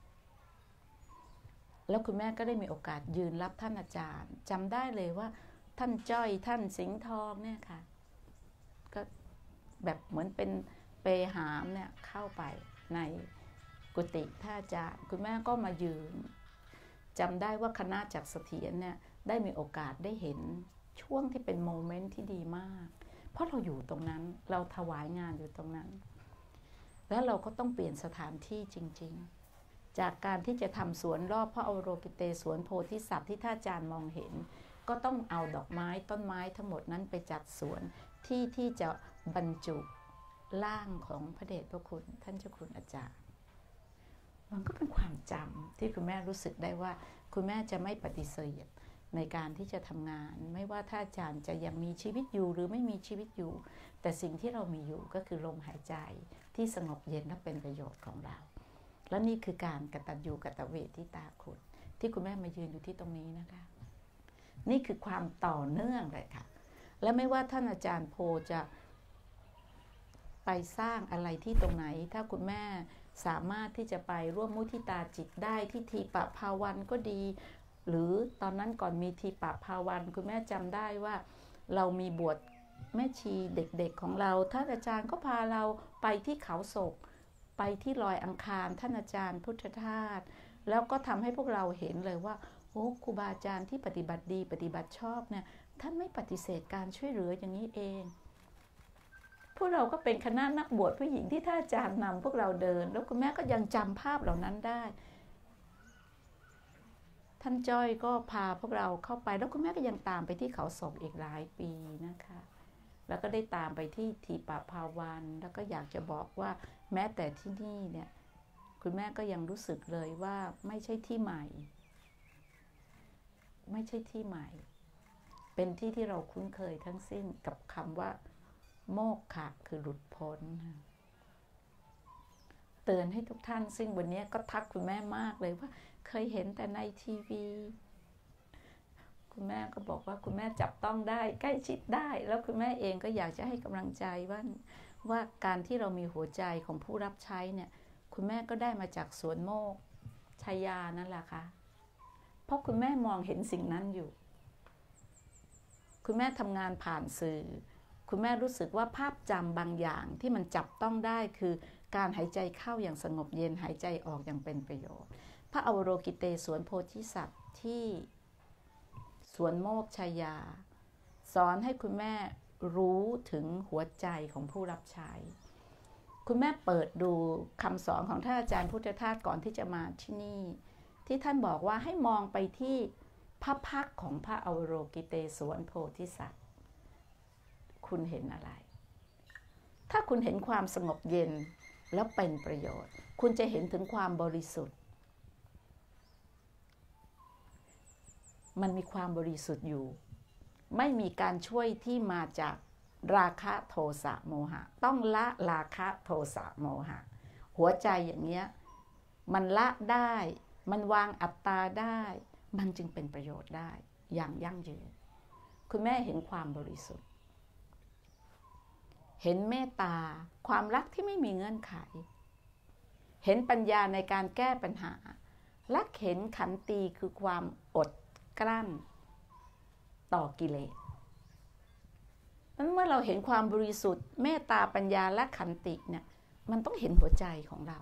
แล้วคุณแม่ก็ได้มีโอกาสยืนรับท่านอาจารย์จำได้เลยว่าท่านจ้อยท่านสิงห์ทองเนี่ยค่ะก็แบบเหมือนเป็นเปหามเนี่ยเข้าไปในกุฏิท่านอาจารย์คุณแม่ก็มายืนจำได้ว่าคณะจากเสถียรเนี่ยได้มีโอกาสได้เห็นช่วงที่เป็นโมเมนต์ที่ดีมากเพราะเราอยู่ตรงนั้นเราถวายงานอยู่ตรงนั้นแล้วเราก็ต้องเปลี่ยนสถานที่จริงๆจากการที่จะทำสวนรอบพระอวโรกิเตศวรโพธิสัตว์ที่ท่านอาจารย์มองเห็นก็ต้องเอาดอกไม้ต้นไม้ทั้งหมดนั้นไปจัดสวนที่ที่จะบรรจุร่างของพระเดชพระคุณท่านเจ้าคุณอาจารย์มันก็เป็นความจำที่คุณแม่รู้สึกได้ว่าคุณแม่จะไม่ปฏิเสธในการที่จะทำงานไม่ว่าท่านอาจารย์จะยังมีชีวิตอยู่หรือไม่มีชีวิตอยู่แต่สิ่งที่เรามีอยู่ก็คือลมหายใจที่สงบเย็นและเป็นประโยชน์ของเราและนี่คือการกตัญญูกตเวทิตาคุณที่คุณแม่มายืนอยู่ที่ตรงนี้นะคะนี่คือความต่อเนื่องเลยค่ะและไม่ว่าท่านอาจารย์โพจะไปสร้างอะไรที่ตรงไหนถ้าคุณแม่สามารถที่จะไปร่วมมุทิตาจิตได้ที่ทีปะภาวันก็ดีหรือตอนนั้นก่อนมีทีปะภาวันคุณแม่จำได้ว่าเรามีบวชแม่ชีเด็กๆของเราท่านอาจารย์ก็พาเราไปที่เขาศกไปที่ลอยอังคารท่านอาจารย์พุทธทาสแล้วก็ทำให้พวกเราเห็นเลยว่าโอ้ครูบาอาจารย์ที่ปฏิบัติดีปฏิบัติชอบเนี่ยท่านไม่ปฏิเสธการช่วยเหลืออย่างนี้เองพวกเราก็เป็นคณะนักบวชผู้หญิงที่ท่านอาจารย์นำพวกเราเดินแล้วคุณแม่ก็ยังจำภาพเหล่านั้นได้ท่านจ้อยก็พาพวกเราเข้าไปแล้วคุณแม่ก็ยังตามไปที่เขาศกอีกหลายปีนะคะแล้วก็ได้ตามไปที่ทีปภาวันแล้วก็อยากจะบอกว่าแม้แต่ที่นี่เนี่ยคุณแม่ก็ยังรู้สึกเลยว่าไม่ใช่ที่ใหม่ไม่ใช่ที่ใหม่เป็นที่ที่เราคุ้นเคยทั้งสิ้นกับคำว่าโมกขะคือหลุดพ้นเตือนให้ทุกท่านซึ่งวันนี้ก็ทักคุณแม่มากเลยว่าเคยเห็นแต่ในทีวีคุณแม่ก็บอกว่าคุณแม่จับต้องได้ใกล้ชิดได้แล้วคุณแม่เองก็อยากจะให้กำลังใจว่าว่าการที่เรามีหัวใจของผู้รับใช้เนี่ยคุณแม่ก็ได้มาจากสวนโมกชัยยานั่นแหละค่ะเพราะคุณแม่มองเห็นสิ่งนั้นอยู่คุณแม่ทำงานผ่านสื่อคุณแม่รู้สึกว่าภาพจำบางอย่างที่มันจับต้องได้คือการหายใจเข้าอย่างสงบเย็นหายใจออกอย่างเป็นประโยชน์พระอวโรกิเตศวนโพธิสัตว์ที่สวนโมกชัยยาสอนให้คุณแม่รู้ถึงหัวใจของผู้รับใช้คุณแม่เปิดดูคำสอนของท่านอาจารย์พุทธทาสก่อนที่จะมาที่นี่ที่ท่านบอกว่าให้มองไปที่พระพักตร์ของพระอวโรกิเตศวนโพธิสัตว์คุณเห็นอะไรถ้าคุณเห็นความสงบเย็นแล้วเป็นประโยชน์คุณจะเห็นถึงความบริสุทธิ์มันมีความบริสุทธิ์อยู่ไม่มีการช่วยที่มาจากราคะโทสะโมหะต้องละราคะโทสะโมหะหัวใจอย่างเงี้ยมันละได้มันวางอัตตาได้มันจึงเป็นประโยชน์ได้อย่างยั่งยืนคุณแม่เห็นความบริสุทธิ์เห็นเมตตาความรักที่ไม่มีเงื่อนไขเห็นปัญญาในการแก้ปัญหาและเห็นขันติคือความอดกลั้นต่อกิเลสนั้นเมื่อเราเห็นความบริสุทธิ์เมตตาปัญญาและขันติเนี่ยมันต้องเห็นหัวใจของเรา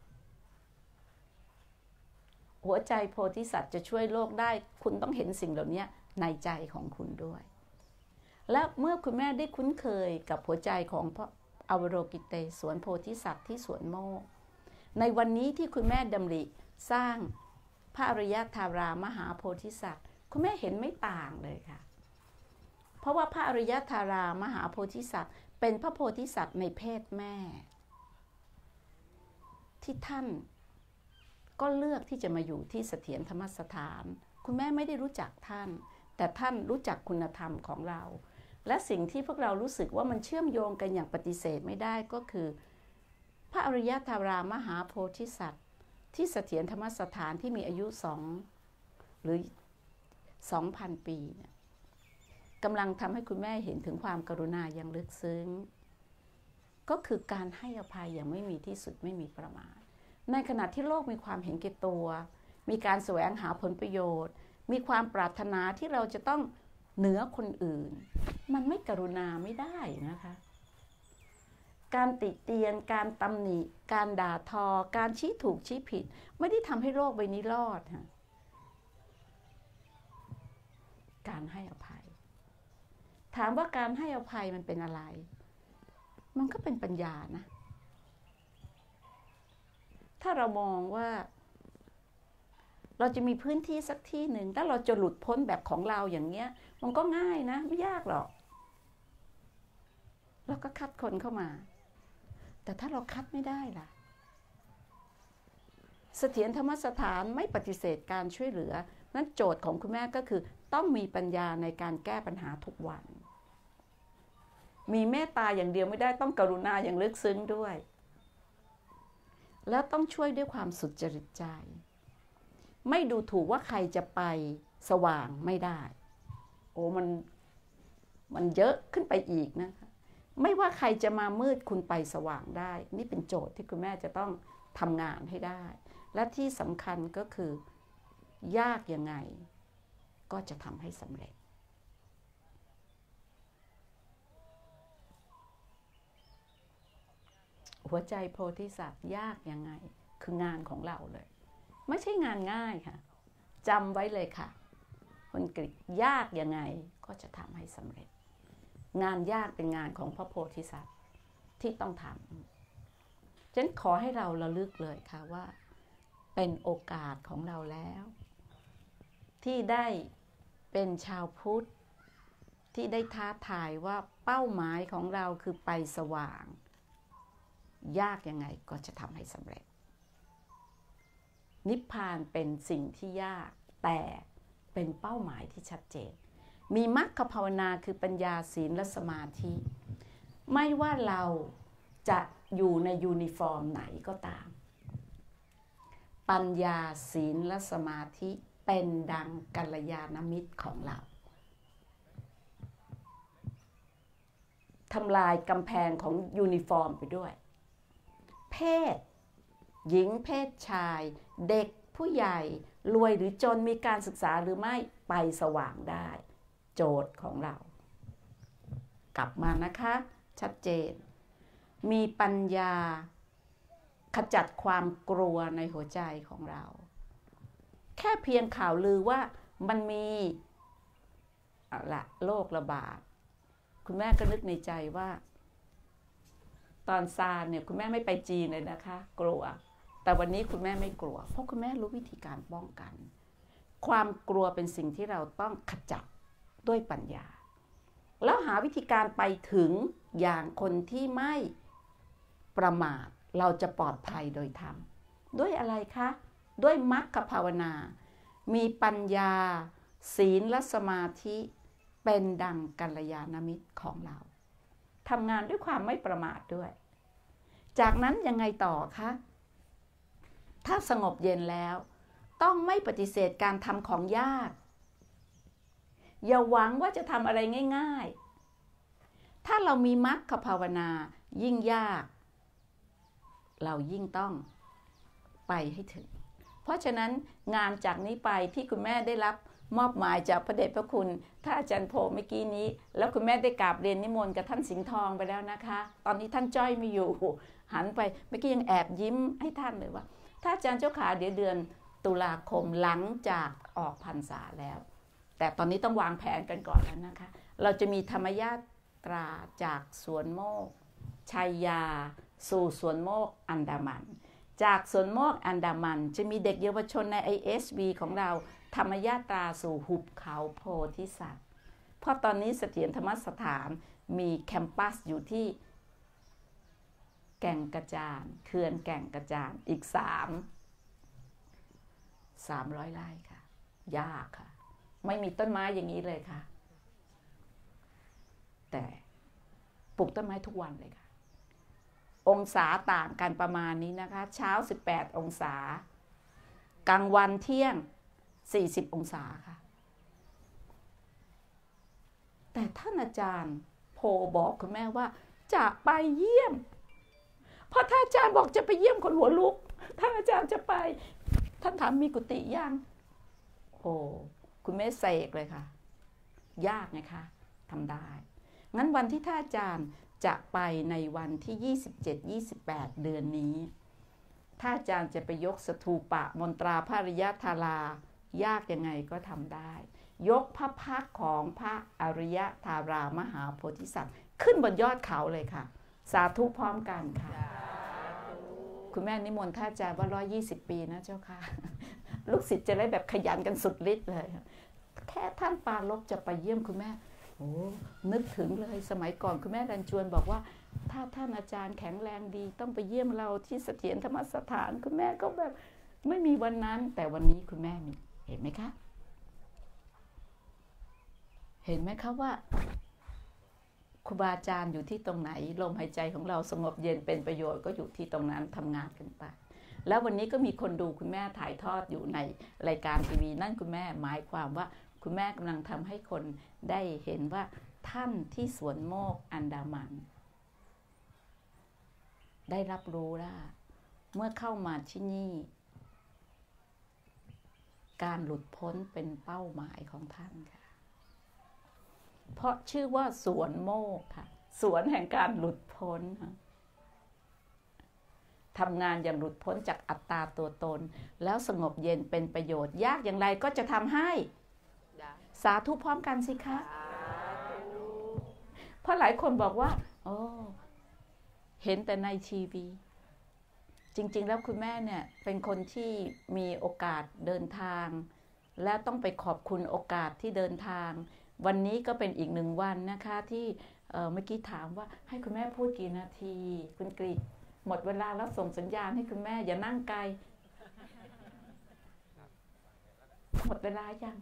หัวใจโพธิสัตว์จะช่วยโลกได้คุณต้องเห็นสิ่งเหล่านี้ในใจของคุณด้วยและเมื่อคุณแม่ได้คุ้นเคยกับหัวใจของพระอวโรกิเตศวนโพธิสัตว์ที่สวนโมกในวันนี้ที่คุณแม่ดำริสร้างพระอริยธารามหาโพธิสัตว์คุณแม่เห็นไม่ต่างเลยค่ะเพราะว่าพระอริยธารามหาโพธิสัตว์เป็นพระโพธิสัตว์ในเพศแม่ที่ท่านก็เลือกที่จะมาอยู่ที่เสถียรธรรมสถานคุณแม่ไม่ได้รู้จักท่านแต่ท่านรู้จักคุณธรรมของเราและสิ่งที่พวกเรารู้สึกว่ามันเชื่อมโยงกันอย่างปฏิเสธไม่ได้ก็คือพระอริยธารามหาโพธิสัตว์ที่เสถียรธรรมสถานที่มีอายุสองหรือสองพันปีเนี่ยกำลังทำให้คุณแม่เห็นถึงความกรุณาอย่างลึกซึ้งก็คือการให้อภัยอย่างไม่มีที่สุดไม่มีประมาณในขณะที่โลกมีความเห็นแก่ตัวมีการแสวงหาผลประโยชน์มีความปรารถนาที่เราจะต้องเหนือคนอื่นมันไม่กรุณาไม่ได้นะคะการติเตียนการตำหนิการด่าทอการชี้ถูกชี้ผิดไม่ได้ทำให้โลกใบนี้รอดค่ะการให้อภัยถามว่าการให้อภัยมันเป็นอะไรมันก็เป็นปัญญานะถ้าเรามองว่าเราจะมีพื้นที่สักที่หนึ่งถ้าเราจะหลุดพ้นแบบของเราอย่างเงี้ยมันก็ง่ายนะไม่ยากหรอกเราก็คัดคนเข้ามาแต่ถ้าเราคัดไม่ได้ล่ะเสถียรธรรมสถานไม่ปฏิเสธการช่วยเหลือนั้นโจทย์ของคุณแม่ก็คือต้องมีปัญญาในการแก้ปัญหาทุกวันมีเมตตาอย่างเดียวไม่ได้ต้องกรุณาอย่างลึกซึ้งด้วยแล้วต้องช่วยด้วยความสุจริตใจไม่ดูถูกว่าใครจะไปสว่างไม่ได้โอ้มันมันเยอะขึ้นไปอีกนะคะไม่ว่าใครจะมามืดคุณไปสว่างได้นี่เป็นโจทย์ที่คุณแม่จะต้องทำงานให้ได้และที่สำคัญก็คือยากยังไงก็จะทำให้สำเร็จหัวใจโพธิสัตว์ยากยังไงคืองานของเราเลยไม่ใช่งานง่ายค่ะจำไว้เลยค่ะคนกรีกยากยังไงก็จะทำให้สำเร็จงานยากเป็นงานของพระโพธิสัตว์ที่ต้องทำฉะนั้นขอให้เราระลึกเลยค่ะว่าเป็นโอกาสของเราแล้วที่ได้เป็นชาวพุทธที่ได้ท้าทายว่าเป้าหมายของเราคือไปสว่างยากยังไงก็จะทำให้สำเร็จนิพพานเป็นสิ่งที่ยากแต่เป็นเป้าหมายที่ชัดเจนมีมรรคภาวนาคือปัญญาศีลและสมาธิไม่ว่าเราจะอยู่ในยูนิฟอร์มไหนก็ตามปัญญาศีลและสมาธิเป็นดังกัลยาณมิตรของเราทำลายกำแพงของยูนิฟอร์มไปด้วยเพศหญิงเพศชายเด็กผู้ใหญ่รวยหรือจนมีการศึกษาหรือไม่ไปสว่างได้โจทย์ของเรากลับมานะคะชัดเจนมีปัญญาขจัดความกลัวในหัวใจของเราแค่เพียงข่าวลือว่ามันมีละโรคระบาดคุณแม่ก็นึกในใจว่าตอนซาร์เนี่ยคุณแม่ไม่ไปจีนเลยนะคะกลัวแต่วันนี้คุณแม่ไม่กลัวเพราะคุณแม่รู้วิธีการป้องกันความกลัวเป็นสิ่งที่เราต้องขจัดด้วยปัญญาแล้วหาวิธีการไปถึงอย่างคนที่ไม่ประมาทเราจะปลอดภัยโดยธรรมด้วยอะไรคะด้วยมรรคภาวนามีปัญญาศีลและสมาธิเป็นดังกัลยาณมิตรของเราทำงานด้วยความไม่ประมาทด้วยจากนั้นยังไงต่อคะถ้าสงบเย็นแล้วต้องไม่ปฏิเสธการทำของยากอย่าหวังว่าจะทำอะไรง่ายๆถ้าเรามีมรรคภาวนายิ่งยากเรายิ่งต้องไปให้ถึงเพราะฉะนั้นงานจากนี้ไปที่คุณแม่ได้รับมอบหมายจากพระเดชพระคุณท่านอาจารย์โพเมื่อกี้นี้แล้วคุณแม่ได้กราบเรียนนิมนต์กับท่านสิงห์ทองไปแล้วนะคะตอนนี้ท่านจ้อยไม่อยู่หันไปเมื่อกี้ยังแอบยิ้มให้ท่านเลยว่าถ้าอาจารย์เจ้าขาเดี๋ยวเดือนตุลาคมหลังจากออกพรรษาแล้วแต่ตอนนี้ต้องวางแผนกันก่อนแล้วนะคะเราจะมีธรรมยาตราจากสวนโมกชัยยาสู่สวนโมกอันดามันจากสวนโมกอันดามันจะมีเด็กเยาวชนใน ไอ เอส บี ของเราธรรมยาตราสู่หุบเขาโพธิสัตว์เพราะตอนนี้เสถียรธรรมสถานมีแคมปัสอยู่ที่แก่งกระจานเขื่อนแก่งกระจานอีกสาม สามร้อยไร่ค่ะยากค่ะไม่มีต้นไม้อย่างนี้เลยค่ะแต่ปลูกต้นไม้ทุกวันเลยค่ะองศาต่างกันประมาณนี้นะคะเช้าสิบแปดองศากลางวันเที่ยงสี่สิบองศาค่ะแต่ท่านอาจารย์โพบอกคุณแม่ว่าจะไปเยี่ยมพอท่านอาจารย์บอกจะไปเยี่ยมคนหัวลุกท่านอาจารย์จะไปท่านถามมีกุฏิยังโอ้คุณแม่เสกเลยค่ะยากไงคะทำได้งั้นวันที่ท่านอาจารย์จะไปในวันที่ยี่สิบเจ็ด ยี่สิบแปดเดือนนี้ท่านอาจารย์จะไปยกสถูปะมนตราภริยธารายากยังไงก็ทำได้ยกพระพักตร์ของพระอริยธารามหาโพธิสัตว์ขึ้นบนยอดเขาเลยค่ะสาธุพร้อมกันค่ะคุณแม่นิมนต์ท่านอาจารย์ว่าร้อยยี่สิบปีนะเจ้าค่ะลูกศิษย์จะได้แบบขยันกันสุดฤทธิ์เลยแค่ท่านปาลบจะไปเยี่ยมคุณแม่โอ้นึกถึงเลยสมัยก่อนคุณแม่รันจวนบอกว่าถ้าท่านอาจารย์แข็งแรงดีต้องไปเยี่ยมเราที่เสถียรธรรมสถานคุณแม่ก็แบบไม่มีวันนั้นแต่วันนี้คุณแม่มีเห็นไหมคะเห็นไหมคะว่าครูบาอาจารย์อยู่ที่ตรงไหนลมหายใจของเราสงบเย็นเป็นประโยชน์ก็อยู่ที่ตรงนั้นทำงานกันไปแล้ววันนี้ก็มีคนดูคุณแม่ถ่ายทอดอยู่ในรายการทีวีนั่นคุณแม่หมายความว่าคุณแม่กำลังทำให้คนได้เห็นว่าท่านที่สวนโมกอันดามันได้รับรู้ว่าเมื่อเข้ามาที่นี่การหลุดพ้นเป็นเป้าหมายของท่านค่ะเพราะชื่อว่าสวนโมกค่ะสวนแห่งการหลุดพ้นค่ะทำงานอย่างหลุดพ้นจากอัตตาตัวตนแล้วสงบเย็นเป็นประโยชน์ยากอย่างไรก็จะทำให้สาธุพร้อมกันสิคะเพราะหลายคนบอกว่าโอ้เห็นแต่ในทีวีจริงๆแล้วคุณแม่เนี่ยเป็นคนที่มีโอกาสเดินทางและต้องไปขอบคุณโอกาสที่เดินทางวันนี้ก็เป็นอีกหนึ่งวันนะคะที่เ, เมื่อกี้ถามว่าให้คุณแม่พูดกี่นาทีคุณกฤษหมดเวลาแล้วส่งสัญญาณให้คุณแม่อย่านั่งไกลหมดเวลายัง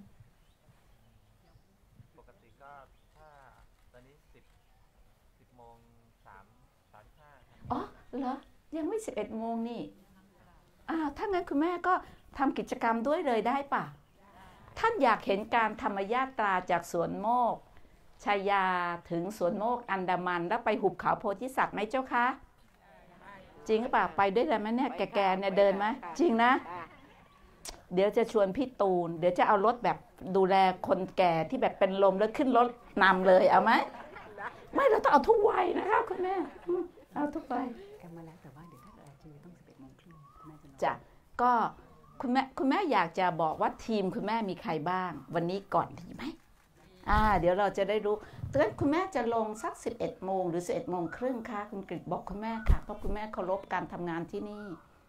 ปกติก็ถ้าตอนนี้สิบสิบโมงสามสามห้าอ๋อเหรอยังไม่สิบเอ็ดโมงนี่อ่าถ้างั้นคุณแม่ก็ทำกิจกรรมด้วยเลยได้ป่ะท่านอยากเห็นการธรรมญาตราจากสวนโมกชายาถึงสวนโมกอันดามันแล้วไปหุบเขาโพธิสัตว์ไหมเจ้าคะจริงหรือเปล่าไปด้วยเลยไหมเนี่ยแกๆเนี่ยเดินไหมจริงนะเดี๋ยวจะชวนพี่ตูนเดี๋ยวจะเอารถแบบดูแลคนแก่ที่แบบเป็นลมแล้วขึ้นรถนำเลยเอาไหมไม่เราต้องเอาทุกวัยนะคะคุณแม่เอาทุกวัยกันมาแล้วแต่ว่าเดี๋ยวถ้าเกิดจริงต้องสิบเอ็ดโมงครึ่งจ้ะก็คุณแม่คุณแม่อยากจะบอกว่าทีมคุณแม่มีใครบ้างวันนี้ก่อนดีไหมอ่าเดี๋ยวเราจะได้รู้เตือนคุณแม่จะลงสักสิบเอ็ดโมงหรือสิบเอ็ดโมงครึ่งคะคุณกฤษบอกคุณแม่ค่ะเพราะคุณแม่เคารพการทำงานที่นี่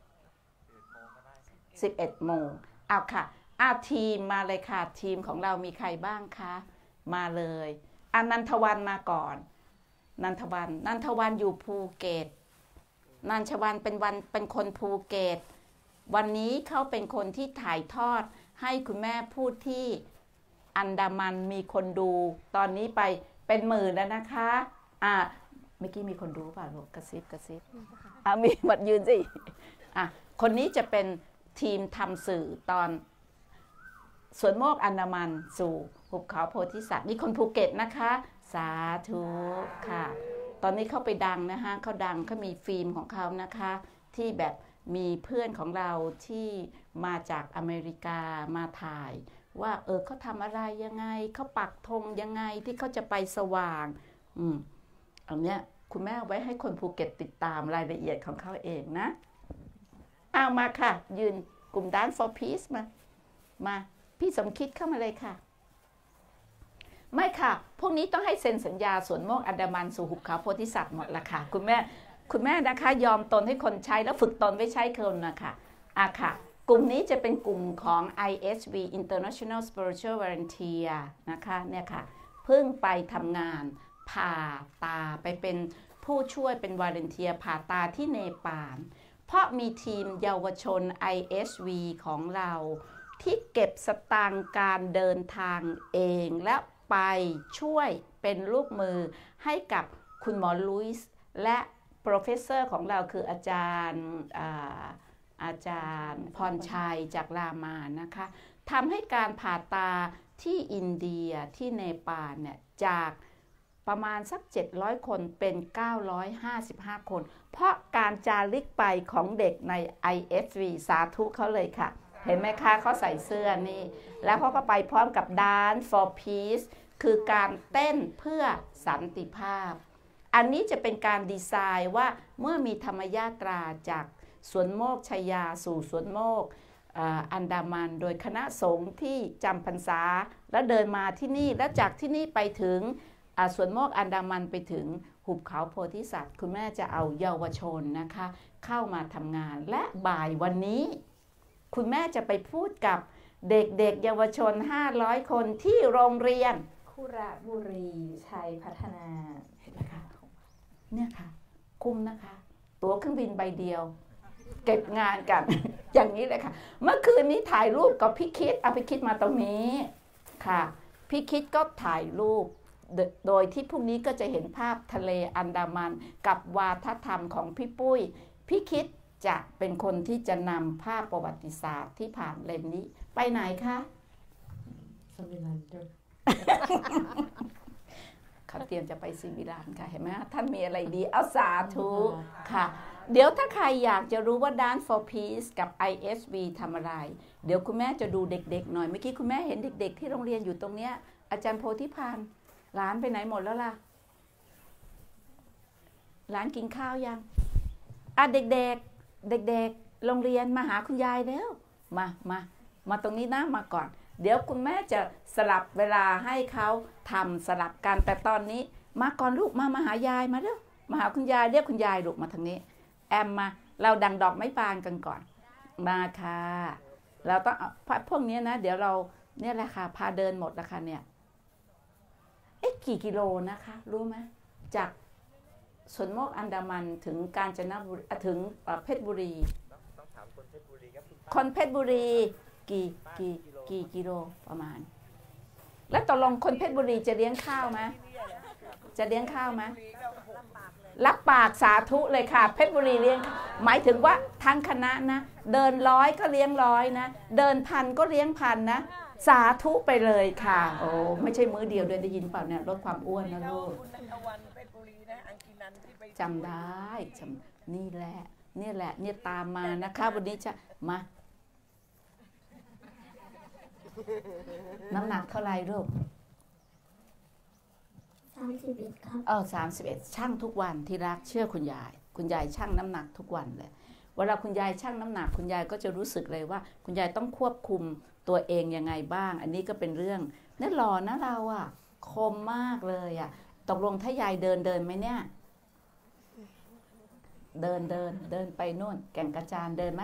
สิบเอ็ดโมงเอาค่ะอาทีมมาเลยค่ะทีมของเรามีใครบ้างคะมาเลยอนันทวันมาก่อนนันทวันนันทวันอยู่ภูเก็ตนันทวันเป็นวันเป็นคนภูเก็ตวันนี้เขาเป็นคนที่ถ่ายทอดให้คุณแม่พูดที่อันดามันมีคนดูตอนนี้ไปเป็นหมื่นแล้วนะคะอ่าเมื่อกี้มีคนดูป่ะลูกกระซิบกระซิบอ่ามีหมดยืนสิอ่ะคนนี้จะเป็นทีมทำสื่อตอนสวนโมกอันดามันสู่หุบเขาโพธิสัตว์นี่คนภูเก็ตนะคะสาธุค่ะตอนนี้เขาไปดังนะคะเขาดังเขามีฟิล์มของเขานะคะที่แบบมีเพื่อนของเราที่มาจากอเมริกามาถ่ายว่าเออเขาทำอะไรยังไงเขาปักธงยังไงที่เขาจะไปสว่างอืมอันเนี้ยคุณแม่ไว้ให้คนภูเก็ตติดตามรายละเอียดของเขาเองนะเอามาค่ะยืนกลุ่ม Dance for Peace มามาพี่สมคิดเข้ามาเลยค่ะไม่ค่ะพวกนี้ต้องให้เซ็นสัญญาสวนโมกอันดามันสู่หุบเขาโพธิสัตว์หมดละค่ะคุณแม่คุณแม่นะคะยอมตนให้คนใช้แล้วฝึกตนไว้ใช้คนนะคะอ่ะค่ะกลุ่มนี้จะเป็นกลุ่มของ ไอ เอส วี International Spiritual Volunteer นะคะเนี่ยค่ะเพิ่งไปทำงานผ่าตาไปเป็นผู้ช่วยเป็นวอลันเทียร์ผ่าตาที่เนปาลเพราะมีทีมเยาวชน ไอ เอส วี ของเราที่เก็บสตางค์การเดินทางเองและไปช่วยเป็นลูกมือให้กับคุณหมอลุยส์และโปรเฟสเซอร์ของเราคืออาจารย์อาอาจารย์พรชัยจากรามานะคะทำให้การผ่าตาที่อินเดียที่เนปาลเนี่ยจากประมาณสักเจ็ดร้อยคนเป็นเก้าร้อยห้าสิบห้าคนเพราะการจาริกไปของเด็กใน ไอ เอส วี สาธุเขาเลยค่ะเห็นไหมคะเขาใส่เสื้อนี่แล้วเขาก็ไปพร้อมกับ Dance for Peace คือการเต้นเพื่อสันติภาพอันนี้จะเป็นการดีไซน์ว่าเมื่อมีธรรมญาตราจากสวนโมกชายาสู่สวนโมกอันดามันโดยคณะสงฆ์ที่จำพรรษาแล้วเดินมาที่นี่แล้วจากที่นี่ไปถึงสวนโมกอันดามันไปถึงหุบเขาโพธิสัตว์คุณแม่จะเอาเยาวชนนะคะเข้ามาทำงานและบ่ายวันนี้คุณแม่จะไปพูดกับเด็กๆเยาวชนห้าร้อยคนที่โรงเรียนคุระบุรีชัยพัฒนาเห็นไหมคะเนี่ยค่ะคุ้มนะคะตั๋วเครื่องบินใบเดียวเก็บงานกัน อย่างนี้เลยค่ะเมื่อคืนนี้ถ่ายรูปกับพี่คิดเอาพี่คิดมาตรงนี้ค่ะพี่คิดก็ถ่ายรูปโดยที่พรุ่งนี้ก็จะเห็นภาพทะเลอันดามันกับวาทธรรมของพี่ปุ้ยพี่คิดจะเป็นคนที่จะนำภาพประวัติศาสตร์ที่ผ่านเลนนี้ไปไหนคะสวิลันเดอร์เขาเตรียมจะไปซิมิลานค่ะเห็นไหมท่านมีอะไรดีเอาสาธุค่ะเดี๋ยวถ้าใครอยากจะรู้ว่า Dance for Peace กับ ไอ เอส วี ทำอะไรเดี๋ยวคุณแม่จะดูเด็กๆหน่อยเมื่อกี้คุณแม่เห็นเด็กๆที่โรงเรียนอยู่ตรงเนี้ยอาจารย์โพธิพานหลานไปไหนหมดแล้วล่ะหลานกินข้าวยังอ่ะเด็กเด็กๆโรงเรียนมาหาคุณยายแล้วมามามาตรงนี้นะมาก่อนเดี๋ยวคุณแม่จะสลับเวลาให้เขาทำสลับกันแต่ตอนนี้มาก่อนลูกมามาหายายมาเร็วมาหาคุณยายเรียกคุณยายลูกมาทางนี้แอมมาเราดังดอกไม้บานกันก่อนมาค่ะเราต้องพวกนี้นะเดี๋ยวเราเนี่ยแหละค่ะพาเดินหมดแล้วค่ะเนี่ยเอ๊ะกี่กิโลนะคะรู้ไหมจากสวนโมกอันดามันถึงกาญจนบุรีถึงเพชรบุรีต้องถามคนเพชรบุรีครับคุณคนเพชรบุรีกี่กี่กี่กิโลประมาณแล้วตกลงคนเพชรบุรีจะเลี้ยงข้าวไหมจะเลี้ยงข้าวไหมรับปากสาธุเลยค่ะเพชรบุรีเลี้ยงหมายถึงว่าทั้งคณะนะเดินร้อยก็เลี้ยงร้อยนะเดินพันก็เลี้ยงพันนะสาธุไปเลยค่ะโอ้ไม่ใช่มื้อเดียวด้วยได้ยินเปล่าเนี่ยลดความอ้วนนะลูกจำได้จำนี่แหละนี่แหละเนี่ยตามมานะคะวันนี้จะมาน้ำหนักเท่าไรลูกสามสิบเอ็ดครับเออสามสิบเอ็ดช่างทุกวันที่รักเชื่อคุณยายคุณยายช่างน้ำหนักทุกวันเลยเวลาคุณยายช่างน้ำหนักคุณยายก็จะรู้สึกเลยว่าคุณยายต้องควบคุมตัวเองยังไงบ้างอันนี้ก็เป็นเรื่องนี่หล่อนะเราอ่ะคมมากเลยอ่ะตกลงถ้ายายเดินเดินไหมเนี่ยเดินเดินเดินไปโน่นแก่งกระจานเดินไหม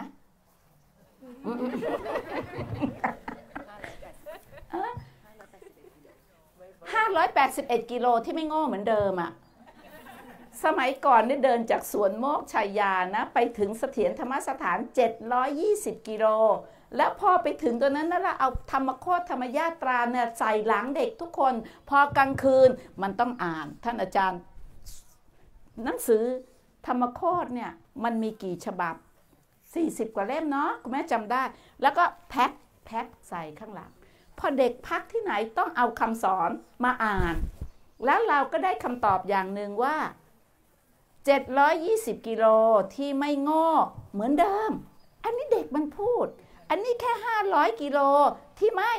ห้าร้อยแปดสิบเอ็ดกิโลที่ไม่โง่เหมือนเดิมอ่ะสมัยก่อนนี่เดินจากสวนโมกชัยยานะไปถึงเสถียรธรรมสถานเจ็ดร้อยยี่สิบกิโลแล้วพอไปถึงตัวนั้นนั่นละเอาธรรมโคตรธรรมญาตราเนี่ยใส่หลังเด็กทุกคนพอกลางคืนมันต้องอ่านท่านอาจารย์หนังสือธรรมโคตรเนี่ยมันมีกี่ฉบับสี่สิบกว่าเล่มเนาะคุณแม่จำได้แล้วก็แพ็คแพ็คใส่ข้างหลังพอเด็กพักที่ไหนต้องเอาคำสอนมาอ่านแล้วเราก็ได้คำตอบอย่างหนึ่งว่าเจ็ดร้อยยี่สิบกิโลที่ไม่โง่เหมือนเดิมอันนี้เด็กมันพูดอันนี้แค่ห้าร้อยกิโลที่ไม่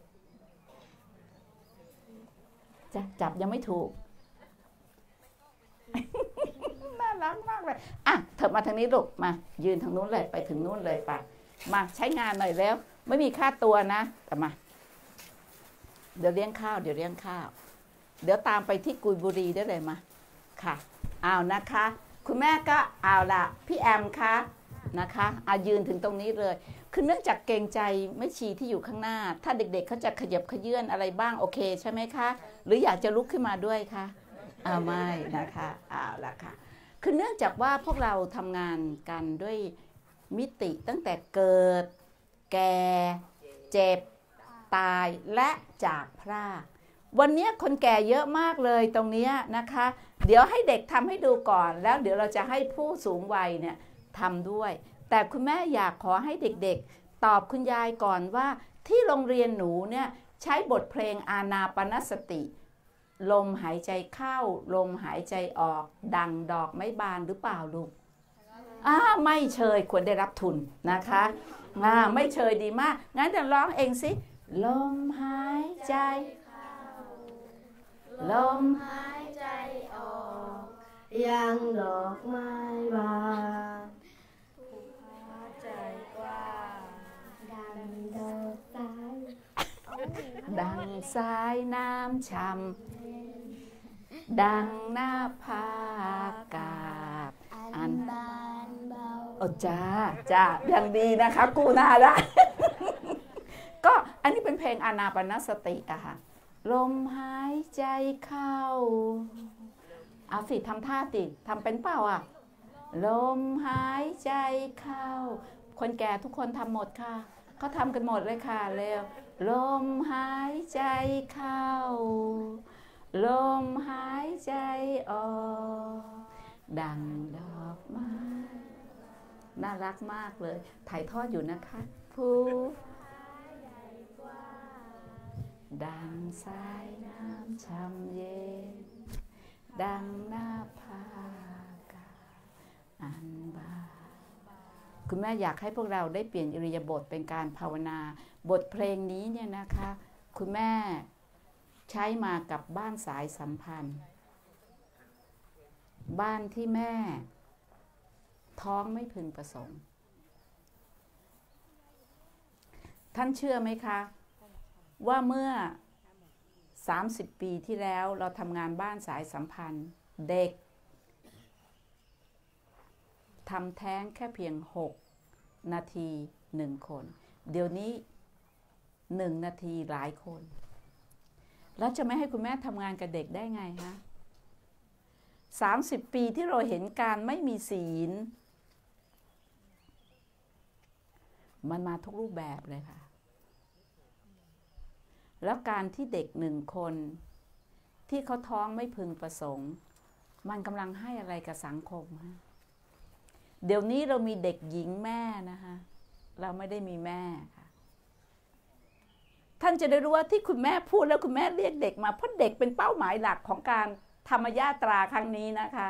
จะจับยังไม่ถูก น่ารักมากเลยอ่ะเถิบมาทางนี้ลูกมายืนทางนู้นเลยไปถึงนู้นเลยไปมาใช้งานหน่อยแล้วไม่มีค่าตัวนะแต่มาเดี๋ยวเลี้ยงข้าวเดี๋ยวเลี้ยงข้าวเดี๋ยวตามไปที่กุยบุรีได้เลยมาค่ะเอานะคะคุณแม่ก็เอาละพี่แอมคะนะคะอายืนถึงตรงนี้เลยคือเนื่องจากเกรงใจแม่ชีที่อยู่ข้างหน้าถ้าเด็กๆ เ, เขาจะขยับขยื่นอะไรบ้างโอเคใช่ไหมคะหรืออยากจะลุกขึ้นมาด้วยคะเอาไม่นะคะเอาละค่ะคือเนื่องจากว่าพวกเราทำงานกันด้วยมิติตั้งแต่เกิดแก่เจ็บตายและจากพรากวันนี้คนแก่เยอะมากเลยตรงนี้นะคะเดี๋ยวให้เด็กทำให้ดูก่อนแล้วเดี๋ยวเราจะให้ผู้สูงวัยเนี่ยทำด้วยแต่คุณแม่อยากขอให้เด็กๆตอบคุณยายก่อนว่าที่โรงเรียนหนูเนี่ยใช้บทเพลงอานาปานสติลมหายใจเข้าลมหายใจออกดังดอกไม้บานหรือเปล่าลูกอ่าไม่เชยควรได้รับทุนนะคะอ่าไม่เชยดีมากงั้นเดี๋ยวร้องเองสิลมหายใจลมหายใจออกยังดอกไม้บานหัวใจกว้างดังดอกสายดังสายน้ำช่ำดังหน้าผากาบอันบานเบาโอ้จ้าจ้ายังดีนะคะกูน่าได้ก็อันนี้เป็นเพลงอานาปานสติอะค่ะลมหายใจเข้าเอาสิทำท่าติทำเป็นเปล่าอ่ะลมหายใจเข้าคนแก่ทุกคนทำหมดค่ะเขาทำกันหมดเลยค่ะเร็วลมหายใจเข้าลมหายใจออกดังดอกไม้น่ารักมากเลยถ่ายทอดอยู่นะคะผู้ดังสายน้ำช่ำเย็นดังหน้าผากาอันบานคุณแม่อยากให้พวกเราได้เปลี่ยนอิริยาบถเป็นการภาวนาบทเพลงนี้เนี่ยนะคะคุณแม่ใช้มากับบ้านสายสัมพันธ์บ้านที่แม่ทท้องไม่พึงประสงค์ท่านเชื่อไหมคะว่าเมื่อสามสิบปีที่แล้วเราทำงานบ้านสายสัมพันธ์เด็กทำแท้งแค่เพียงหกนาทีหนึ่งคนเดี๋ยวนี้หนึ่งนาทีหลายคนแล้วจะไม่ให้คุณแม่ทำงานกับเด็กได้ไงคะสามสิบปีที่เราเห็นการไม่มีศีลมันมาทุกรูปแบบเลยค่ะแล้วการที่เด็กหนึ่งคนที่เขาท้องไม่พึงประสงค์มันกำลังให้อะไรกับสังคมฮะเดี๋ยวนี้เรามีเด็กหญิงแม่นะคะเราไม่ได้มีแม่ค่ะท่านจะได้รู้ว่าที่คุณแม่พูดแล้วคุณแม่เรียกเด็กมาเพราะเด็กเป็นเป้าหมายหลักของการธรรมญาตราครั้งนี้นะคะ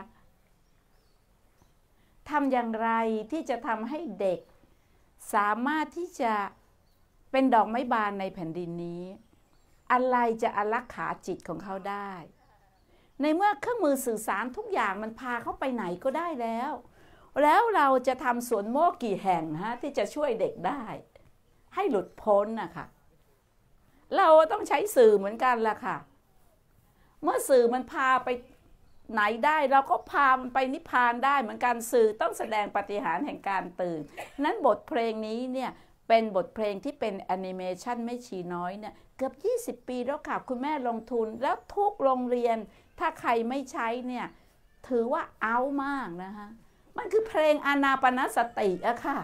ทำอย่างไรที่จะทำให้เด็กสามารถที่จะเป็นดอกไม้บานในแผ่นดินนี้อะไรจะอารักขาจิตของเขาได้ในเมื่อเครื่องมือสื่อสารทุกอย่างมันพาเขาไปไหนก็ได้แล้วแล้วเราจะทำสวนโมกกี่แห่งฮะที่จะช่วยเด็กได้ให้หลุดพ้นนะคะเราต้องใช้สื่อเหมือนกันล่ะค่ะเมื่อสื่อมันพาไปไหนได้เราก็พามันไปนิพพานได้เหมือนกันสื่อต้องแสดงปาฏิหาริย์แห่งการตื่นนั้นบทเพลงนี้เนี่ยเป็นบทเพลงที่เป็นแอนิเมชันไม่ชีน้อยเนี่ยเกือบยี่สิบปีแล้วค่ะคุณแม่ลงทุนแล้วทุกโรงเรียนถ้าใครไม่ใช้เนี่ยถือว่าเอามากนะคะมันคือเพลงอานาปานสติอะค่ะ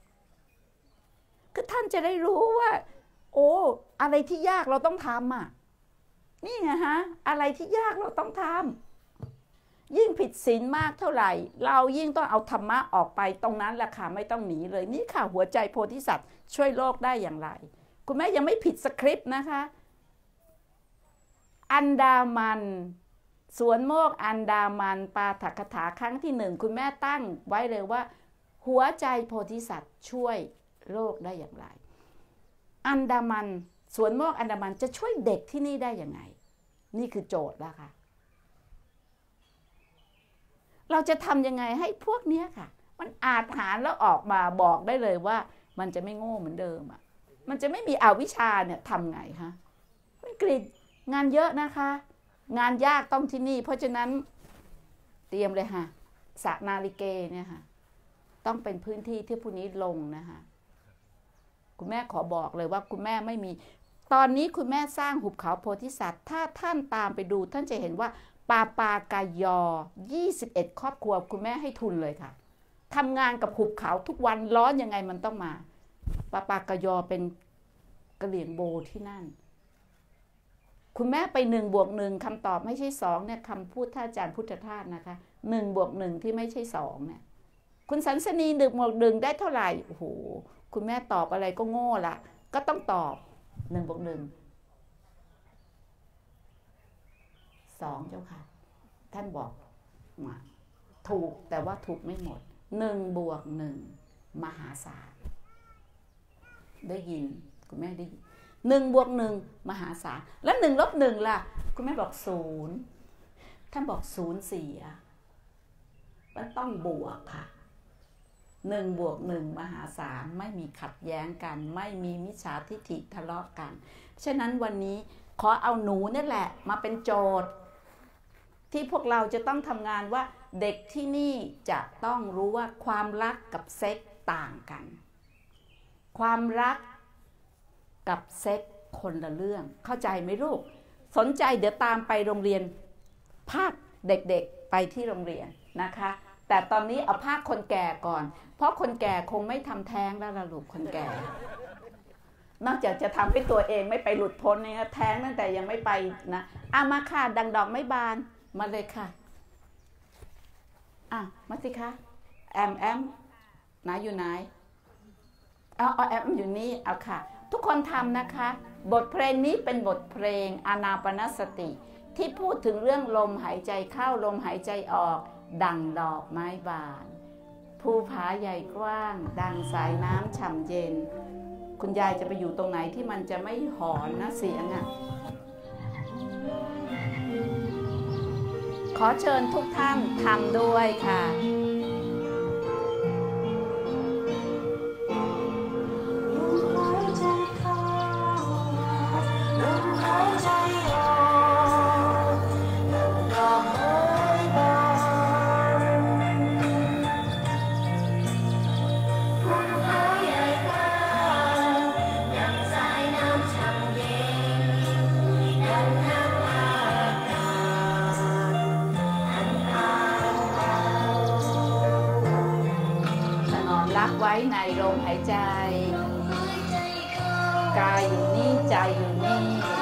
คือท่านจะได้รู้ว่าโอ้อะไรที่ยากเราต้องทำอะนี่ไงฮะอะไรที่ยากเราต้องทำยิ่งผิดศีลมากเท่าไหร่เรายิ่งต้องเอาธรรมะออกไปตรงนั้นแหละค่ะไม่ต้องหนีเลยนี่ค่ะหัวใจโพธิสัตว์ช่วยโลกได้อย่างไรคุณแม่ยังไม่ผิดสคริปต์นะคะอันดามันสวนโมกอันดามันปาฐกถาครั้งที่หนึ่งคุณแม่ตั้งไว้เลยว่าหัวใจโพธิสัตว์ช่วยโลกได้อย่างไรอันดามันสวนโมกอันดามันจะช่วยเด็กที่นี่ได้ยังไงนี่คือโจทย์แล้วค่ะเราจะทำยังไงให้พวกนี้ค่ะมันอาจหารแล้วออกมาบอกได้เลยว่ามันจะไม่โง่เหมือนเดิมอ่ะมันจะไม่มีอวิชชาเนี่ยทำไงคะมันกรีดงานเยอะนะคะงานยากต้องที่นี่เพราะฉะนั้นเตรียมเลยค่ะสระนาลิเกเนี่ยค่ะต้องเป็นพื้นที่ที่ผู้นี้ลงนะคะคุณแม่ขอบอกเลยว่าคุณแม่ไม่มีตอนนี้คุณแม่สร้างหุบเขาโพธิสัตว์ถ้าท่านตามไปดูท่านจะเห็นว่าปาปากายอยี่สิบเอ็ดครอบครัวคุณแม่ให้ทุนเลยค่ะทำงานกับหุบเขาทุกวันร้อนยังไงมันต้องมาปาปากายอเป็นกะเหรี่ยงโบที่นั่นคุณแม่ไปหนึ่งบวกหนึ่งคำตอบไม่ใช่สองเนี่ยคำพูดท่านอาจารย์พุทธทาสนะคะหนึ่งบวกหนึ่งที่ไม่ใช่สองเนี่ยคุณสันสนีหนึ่งบวกหนึ่งได้เท่าไหร่โอ้โหคุณแม่ตอบอะไรก็โง่ละก็ต้องตอบหนึ่งบวกหนึ่งสองเจ้าค่ะท่านบอกมาถูกแต่ว่าถูกไม่หมดหนึ่งบวกหนึ่งมหาศาลได้ยินคุณแม่ได้ยินหนึ่งบวกหนึ่งมหาศาลแล้วหนึ่งลบหนึ่งล่ะคุณแม่บอกศูนย์ท่านบอกศูนย์เสียมันต้องบวกค่ะหนึ่งบวกหนึ่งมหาศาลไม่มีขัดแย้งกันไม่มีมิจฉาทิฐิทะเลาะกันฉะนั้นวันนี้ขอเอาหนูนี่แหละมาเป็นโจทย์ที่พวกเราจะต้องทำงานว่าเด็กที่นี่จะต้องรู้ว่าความรักกับเซ็กต่างกันความรักกับเซ็กคนละเรื่องเข้าใจไหมลูกสนใจเดี๋ยวตามไปโรงเรียนภาคเด็กๆไปที่โรงเรียนนะคะแต่ตอนนี้เอาภาคคนแก่ก่อนเพราะคนแก่คงไม่ทำแท้งแล้วล่ะลูกคนแก่นอกจากจะทำให้ตัวเองไม่ไปหลุดพ้นเนี่ยแท้งตั้งแต่ยังไม่ไปนะอามาค่ะดังดอกไม่บานมาเลยค่ะอ่ะมาสิคะแอมแอมไหนอยู่ไหนเอาเอาแอมอยู่นี่เอาค่ะทุกคนทำนะคะบทเพลงนี้เป็นบทเพลงอานาปานสติที่พูดถึงเรื่องลมหายใจเข้าลมหายใจออกดังดอกไม้บานภูผาใหญ่กว้างดังสายน้ำฉ่ำเย็นคุณยายจะไปอยู่ตรงไหนที่มันจะไม่หอนนะเสียงอ่ะขอเชิญทุกท่านทำด้วยค่ะในลมหายใจกายอยู่นี่ใจอยู่นี่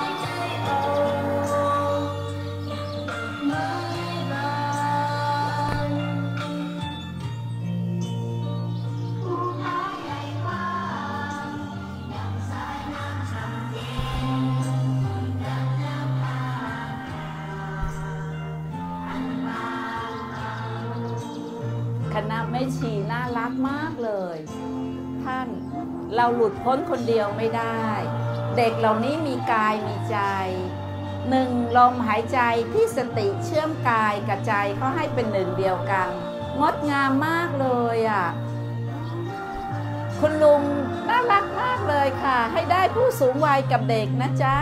คณะแม่ชีน่ารักมากเลยท่านเราหลุดพ้นคนเดียวไม่ได้เด็กเหล่านี้มีกายมีใจหนึ่งลมหายใจที่สติเชื่อมกายกับใจเขาให้เป็นหนึ่งเดียวกันงดงามมากเลยอ่ะคุณลุงน่ารักมากเลยค่ะให้ได้ผู้สูงวัยกับเด็กนะจ๊ะ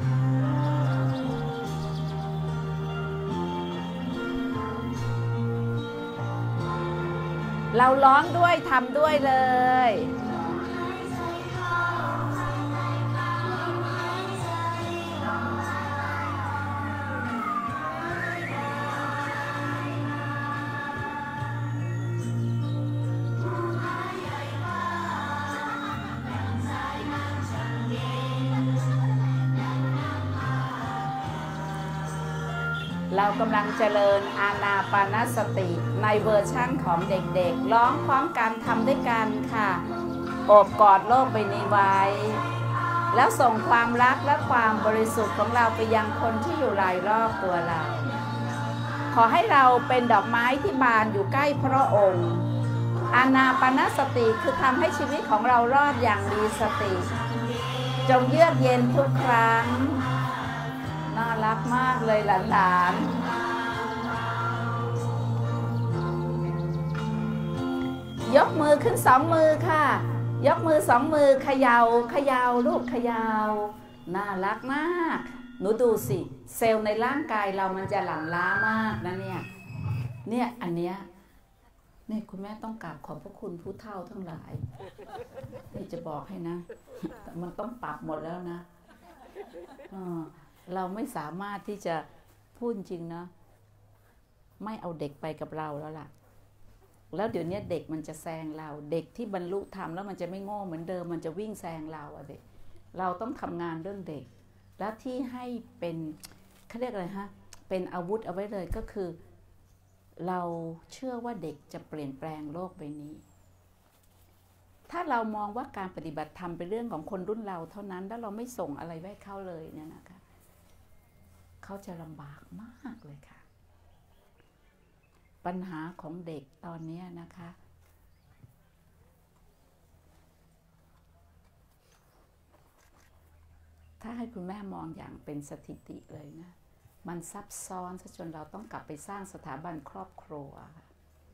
เราร้องด้วยทำด้วยเลยเรากำลังเจริญอานาปานสติในเวอร์ชั่นของเด็กๆร้องพร้อมกันทำด้วยกันค่ะโอบกอดโลกใบนี้ไว้แล้วส่งความรักและความบริสุทธิ์ของเราไปยังคนที่อยู่รายรอบตัวเราขอให้เราเป็นดอกไม้ที่บานอยู่ใกล้พระองค์อานาปานสติคือทำให้ชีวิตของเรารอดอย่างมีสติจงเยือกเย็นทุกครั้งน่ารักมากเลยหลานๆยกมือขึ้นสองมือค่ะยกมือสองมือเขยา่าเขย่าลูกเขยา่าน่ารักมากหนูดูสิเซลล์ในร่างกายเรามันจะหลั่งล้ามากนะเนี่ยเนี่ยอันเนี้ยนี่คุณแม่ต้องกราบขอบพระคุณผู้เฒ่าทั้งหลายนี่จะบอกให้นะมันต้องปรับหมดแล้วนะเราไม่สามารถที่จะพูดจริงนะไม่เอาเด็กไปกับเราแล้วล่ะแล้วเดี๋ยวนี้เด็กมันจะแซงเราเด็กที่บรรลุธรรมแล้วมันจะไม่โง่เหมือนเดิมมันจะวิ่งแซงเราอะเด็กเราต้องทำงานเรื่องเด็กแล้วที่ให้เป็นเขาเรียกอะไรฮะเป็นอาวุธเอาไว้เลยก็คือเราเชื่อว่าเด็กจะเปลี่ยนแปลงโลกใบนี้ถ้าเรามองว่าการปฏิบัติธรรมเป็นเรื่องของคนรุ่นเราเท่านั้นแล้วเราไม่ส่งอะไรไว้เข้าเลยเนี่ยนะคะเขาจะลำบากมากเลยค่ะปัญหาของเด็กตอนนี้นะคะถ้าให้คุณแม่มองอย่างเป็นสถิติเลยนะมันซับซ้อนซะจนเราต้องกลับไปสร้างสถาบันครอบครัวค่ะ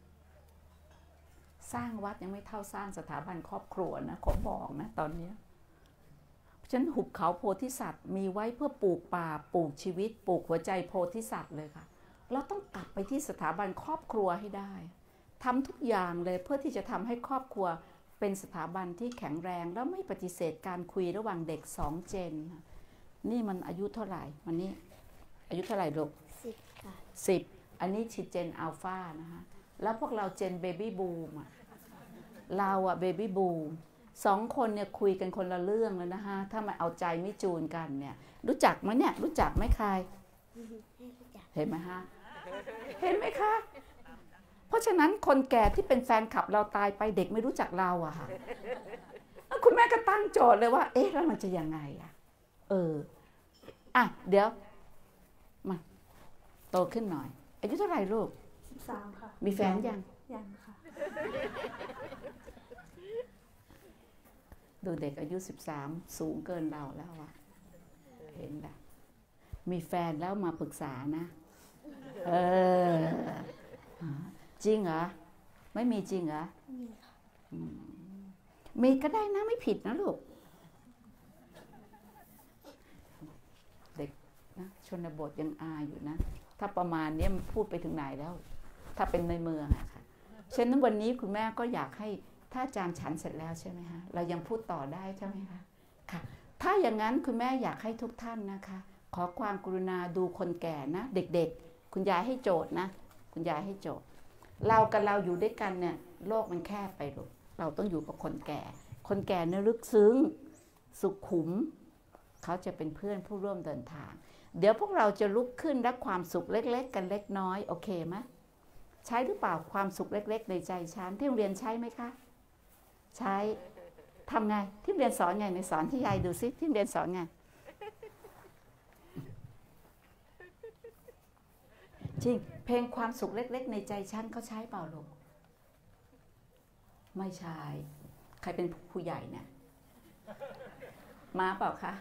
สร้างวัดยังไม่เท่าสร้างสถาบันครอบครัวนะขอบอกนะตอนนี้ฉะนั้นหุบเขาโพธิสัตว์มีไว้เพื่อปลูกป่าปลูกชีวิตปลูกหัวใจโพธิสัตว์เลยค่ะเราต้องกลับไปที่สถาบันครอบครัวให้ได้ทำทุกอย่างเลยเพื่อที่จะทำให้ครอบครัวเป็นสถาบันที่แข็งแรงแล้วไม่ปฏิเสธการคุยระหว่างเด็กสองเจนนี่มันอายุเท่าไหร่มันนี่อายุเท่าไหร่ลูกสิบค่ะสิบอันนี้ชิเจนอัลฟานะคะแล้วพวกเราเจนเบบี้บูมอะเราอะเบบี้บูมสองคนเนี่ยคุยกันคนละเรื่องแล้วนะฮะถ้ามาเอาใจไม่จูนกันเนี่ยรู้จักไหมเนี่ยรู้จักไหมใครเห็นไหมฮะเห็นไหมคะเพราะฉะนั้นคนแก่ที่เป็นแฟนคลับเราตายไปเด็กไม่รู้จักเราอะค่ะคุณแม่ก็ตั้งโจทย์เลยว่าเอ๊ะแล้วมันจะยังไงอะเอออ่ะเดี๋ยวมาโตขึ้นหน่อยอายุเท่าไหร่ลูกสิบสามค่ะมีแฟนยังยังค่ะดูเด็กอายุสิบสามสูงเกินเราแล้วอะเห็นแบบมีแฟนแล้วมาปรึกษานะเออจริงเหรอไม่มีจริงเหรอมีค่ะมีก็ได้นะไม่ผิดนะลูกเด็กนะชนบทยังอายอยู่นะถ้าประมาณนี้มันพูดไปถึงไหนแล้วถ้าเป็นในเมืองอะค่ะฉะนั้นวันนี้คุณแม่ก็อยากให้ถ้าอาจารย์ฉันเสร็จแล้วใช่ไหมคะเรายังพูดต่อได้ใช่ไหมคะค่ะถ้าอย่างนั้นคุณแม่อยากให้ทุกท่านนะคะขอความกรุณาดูคนแก่นะเด็กๆคุณยายให้โจทย์นะคุณยายให้โจทย์เรากับเราอยู่ด้วยกันเนี่ยโลกมันแคบไปลูกเราต้องอยู่กับคนแก่ คนแก่เนี่ยลึกซึ้งสุขุมเขาจะเป็นเพื่อนผู้ร่วมเดินทางเดี๋ยวพวกเราจะลุกขึ้นรับความสุขเล็กๆกันเล็กน้อยโอเคไหมใช้หรือเปล่าความสุขเล็กๆในใจฉันที่โรงเรียนใช้ไหมคะใช้ทำไงที่โรงเรียนสอนไงในสอนที่ยายดูซิที่โรงเรียนสอนไงจริงเพลงความสุขเล็กๆในใจฉันเขาใช้เปล่าลูกไม่ใช่ใครเป็นผู้ใหญ่เนี่ยมาเปล่าคะ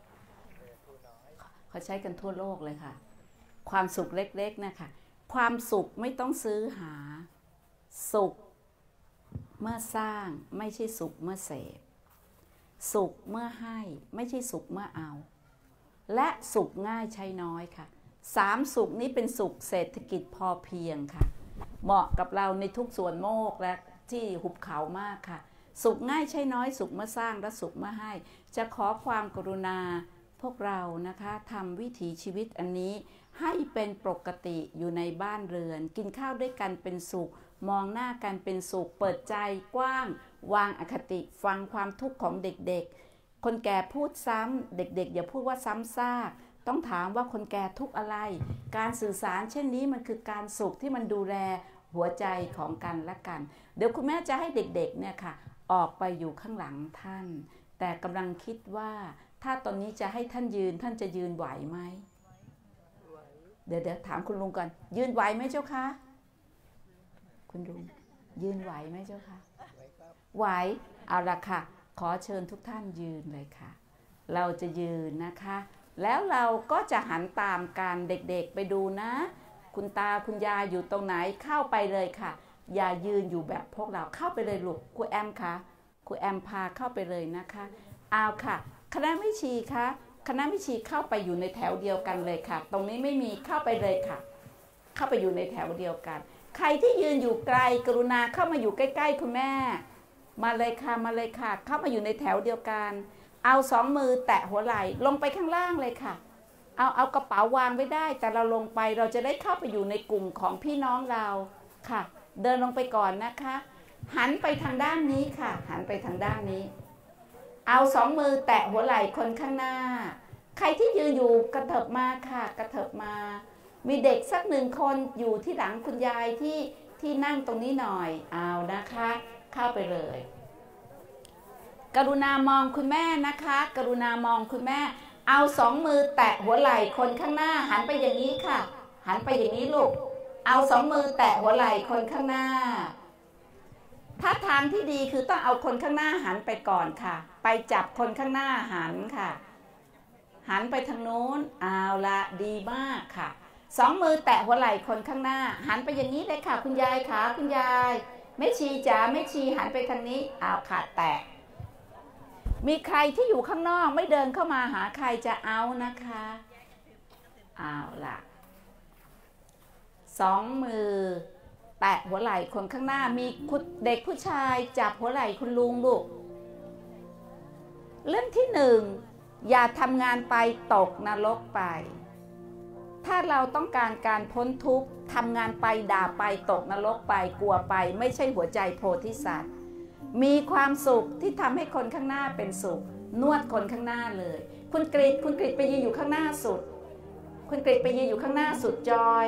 เขาใช้กันทั่วโลกเลยค่ะความสุขเล็กๆนะคะความสุขไม่ต้องซื้อหาสุขเมื่อสร้างไม่ใช่สุขเมื่อเสพสุขเมื่อให้ไม่ใช่สุขเมื่อเอาและสุขง่ายใช้น้อยค่ะสามสุขนี้เป็นสุขเศรษฐกิจพอเพียงค่ะเหมาะกับเราในทุกส่วนโมกและที่หุบเขามากค่ะสุขง่ายใช้น้อยสุขเมื่อสร้างและสุขเมื่อให้จะขอความกรุณาพวกเรานะคะทำวิถีชีวิตอันนี้ให้เป็นปกติอยู่ในบ้านเรือนกินข้าวด้วยกันเป็นสุขมองหน้ากันเป็นสุขเปิดใจกว้างวางอคติฟังความทุกข์ของเด็กๆคนแก่พูดซ้ำเด็กๆอย่าพูดว่าซ้ำซากต้องถามว่าคนแก่ทุกข์อะไรการสื่อสารเช่นนี้มันคือการสุขที่มันดูแลหัวใจของกันและกันเดี๋ยวคุณแม่จะให้เด็กๆเนี่ยค่ะออกไปอยู่ข้างหลังท่านแต่กำลังคิดว่าถ้าตอนนี้จะให้ท่านยืนท่านจะยืนไหวไหมเดี๋ยวเดี๋ยวถามคุณลุงก่อนยืนไหวไหมเจ้าคะคุณลุงยืนไหวไหมเจ้าคะไหวเอาละค่ะขอเชิญทุกท่านยืนเลยค่ะเราจะยืนนะคะแล้วเราก็จะหันตามกันเด็กๆไปดูนะคุณตาคุณยายอยู่ตรงไหนเข้าไปเลยค่ะอย่ายืนอยู่แบบพวกเราเข้าไปเลยลูกครูแอมคะครูแอมพาเข้าไปเลยนะคะเอาค่ะคณะวิชีคะคณะวิชีเข้าไปอยู่ในแถวเดียวกันเลยค่ะตรงนี้ไม่มีเข้าไปเลยค่ะเข้าไปอยู่ในแถวเดียวกันใครที่ยืนอยู่ไกลกรุณาเข้ามาอยู่ใกล้ๆคุณแม่มาเลยค่ะมาเลยค่ะเข้ามาอยู่ในแถวเดียวกันเอาสองมือแตะหัวไหล่ลงไปข้างล่างเลยค่ะเอาเอากระเป๋าวางไว้ได้แต่เราลงไปเราจะได้เข้าไปอยู่ในกลุ่มของพี่น้องเราค่ะเดินลงไปก่อนนะคะหันไปทางด้านนี้ค่ะหันไปทางด้านนี้เอาสองมือแตะหัวไหล่คนข้างหน้าใครที่ยืนอยู่กระเถิบมาค่ะกระเถิบมามีเด็กสักหนึ่งคนอยู่ที่หลังคุณยายที่ที่นั่งตรงนี้หน่อยเอานะคะเข้าไปเลยกรุณามองคุณแม่นะคะกรุณามองคุณแม่เอาสองมือแตะหัวไหล่คนข้างหน้าหันไปอย่างนี้ค่ะหันไปอย่างนี้ลูกเอาสองมือแตะหัวไหล่คนข้างหน้าถ้าทางที่ดีคือต้องเอาคนข้างหน้าหันไปก่อนค่ะไปจับคนข้างหน้าหันค่ะหันไปทางโน้นเอาละดีมากค่ะสองมือแตะหัวไหล่คนข้างหน้าหันไปอย่างนี้เลยค่ะคุณยายค่ะคุณยายแม่ชีจ๋าแม่ชีหันไปทางนี้เอาค่ะแตะมีใครที่อยู่ข้างนอกไม่เดินเข้ามาหาใครจะเอานะคะเอาล่ะสองมือแตะหัวไหล่คนข้างหน้ามีเด็กผู้ชายจับหัวไหล่คุณลุงลูกเรื่องที่หนึ่งอย่าทำงานไปตกนรกไปถ้าเราต้องการการพ้นทุกข์ทำงานไปด่าไปตกนรกไปกลัวไปไม่ใช่หัวใจโพธิสัตว์มีความสุขที่ทำให้คนข้างหน้าเป็นสุขนวดคนข้างหน้าเลยคุณกฤษคุณกฤษไปยืนอยู่ข้างหน้าสุดคุณกฤษไปยืนอยู่ข้างหน้าสุดจอย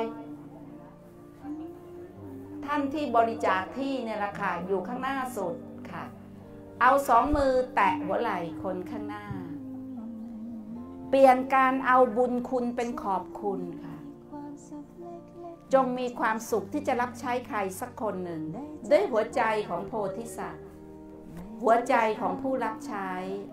ท่านที่บริจาคที่เนี่ยละค่ะอยู่ข้างหน้าสุดค่ะเอาสองมือแตะหัวไหล่คนข้างหน้าเปลี่ยนการเอาบุญคุณเป็นขอบคุณค่ะจงมีความสุขที่จะรับใช้ใครสักคนหนึ่งด้วยหัวใจของโพธิสัตว์หัวใจของผู้รับใช้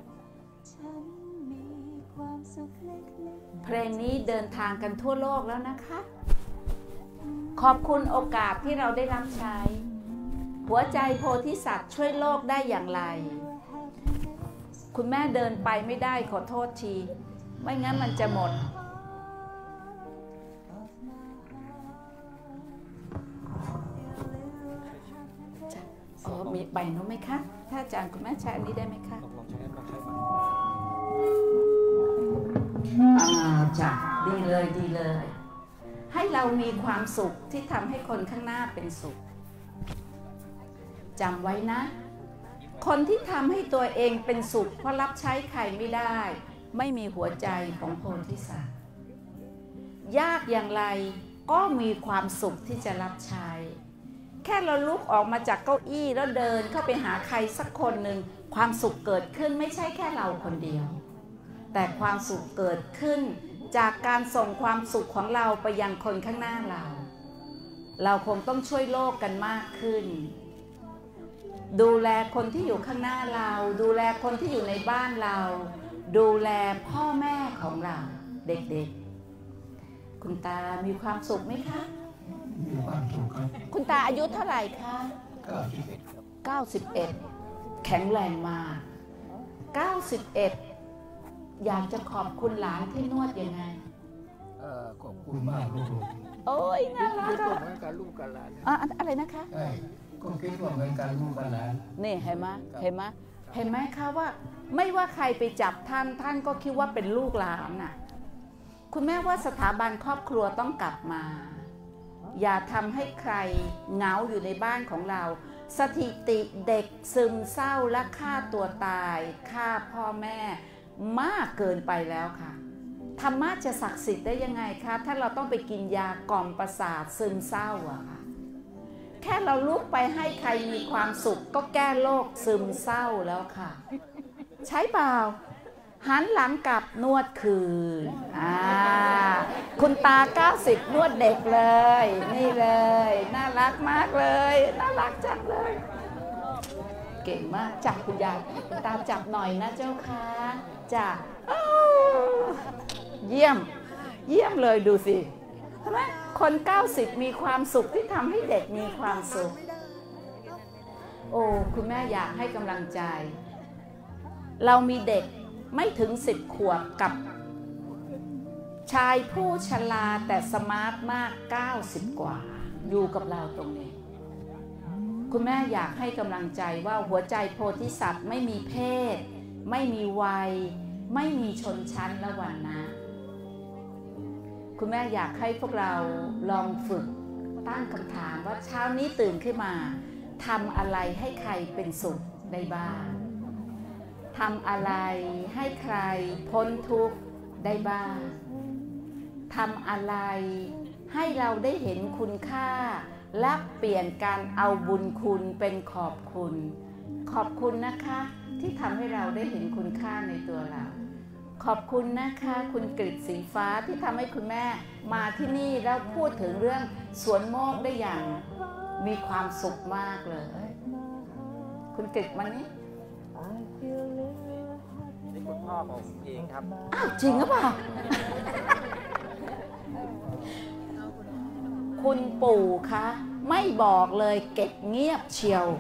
เพลงนี้เดินทางกันทั่วโลกแล้วนะคะขอบคุณโอกาสที่เราได้รับใช้หัวใจโพธิสัตว์ช่วยโลกได้อย่างไรคุณแม่เดินไปไม่ได้ขอโทษทีไม่งั้นมันจะหมดอ๋อมีใบนู้นไหมคะถ้าอาจารย์คุณแม่ใช้อันนี้ได้ไหมคะลองใช้ลองใช้อ่าจ้ะดีเลยดีเลยให้เรามีความสุขที่ทำให้คนข้างหน้าเป็นสุขจำไว้นะคนที่ทำให้ตัวเองเป็นสุขเพราะรับใช้ใครไม่ได้ไม่มีหัวใจของโพธิสัตว์ยากอย่างไรก็มีความสุขที่จะรับใช้แค่เราลุกออกมาจากเก้าอี้แล้วเดินเข้าไปหาใครสักคนหนึ่งความสุขเกิดขึ้นไม่ใช่แค่เราคนเดียวแต่ความสุขเกิดขึ้นจากการส่งความสุขของเราไปยังคนข้างหน้าเราเราคงต้องช่วยโลกกันมากขึ้นดูแลคนที่อยู่ข้างหน้าเราดูแลคนที่อยู่ในบ้านเราดูแลพ่อแม่ของเราเด็กๆคุณตามีความสุขไหมคะมีความสุขครับคุณตาอายุเท่าไหร่คะเก้าสิบเอ็ดครับเก้าสิบเอ็ดแข็งแรงมากเก้าสิบเอ็ดอยากจะขอบคุณหลานที่นวดยังไงเอ่อขอบคุณมากลูกโอ้ยน่ารักก็เหมือนกันลูกกับหลานอ่ะอะไรนะคะใช่ก็คิดว่าเหมือนกันลูกกับหลานนี่เห็นไหมเห็นไหมเห็นไหมคะว่าไม่ว่าใครไปจับท่านท่านก็คิดว่าเป็นลูกหลานน่ะคุณแม่ว่าสถาบันครอบครัวต้องกลับมาอย่าทำให้ใครเหงาอยู่ในบ้านของเราสถิติเด็กซึมเศร้าและฆ่าตัวตายฆ่าพ่อแม่มากเกินไปแล้วค่ะธรรมะจะศักดิ์สิทธิ์ได้ยังไงคะถ้าเราต้องไปกินยากล่อมประสาทซึมเศร้าอะค่ะแค่เราลุกไปให้ใครมีความสุขก็แก้โรคซึมเศร้าแล้วค่ะใช้เปล่าหันหลังกลับนวดคืนอ่าคุณตาเก้าสิบนวดเด็กเลยนี่เลยน่ารักมากเลยน่ารักจังเลยเก่งมากจับคุณยายคุณตาจับหน่อยนะเจ้าค่ะจับเยี่ยมเยี่ยมเลยดูสิใช่ไหมคนเก้าสิบมีความสุขที่ทำให้เด็กมีความสุขโอ้คุณแม่อยากให้กำลังใจเรามีเด็กไม่ถึงสิบขวบกับชายผู้ชราแต่สมาร์ทมากเก้าสิบกว่าอยู่กับเราตรงนี้คุณแม่อยากให้กำลังใจว่าหัวใจโพธิสัตว์ไม่มีเพศไม่มีวัยไม่มีชนชั้นและวรรณะคุณแม่อยากให้พวกเราลองฝึกตั้งคำถามว่าเช้านี้ตื่นขึ้นมาทำอะไรให้ใครเป็นสุขได้บ้างทำอะไรให้ใครพ้นทุกข์ได้บ้างทำอะไรให้เราได้เห็นคุณค่าและเปลี่ยนการเอาบุญคุณเป็นขอบคุณขอบคุณนะคะที่ทำให้เราได้เห็นคุณค่าในตัวเราขอบคุณนะคะคุณกฤษสีฟ้าที่ทำให้คุณแม่มาที่นี่แล้วพูดถึงเรื่องสวนโมกได้อย่างมีความสุขมากเลยคุณกฤษวันนี้นี่คุณพ่อผมเองครับอ้าวจริงหรือเปล่า คุณปู่คะไม่บอกเลยเก็บเงียบเชียว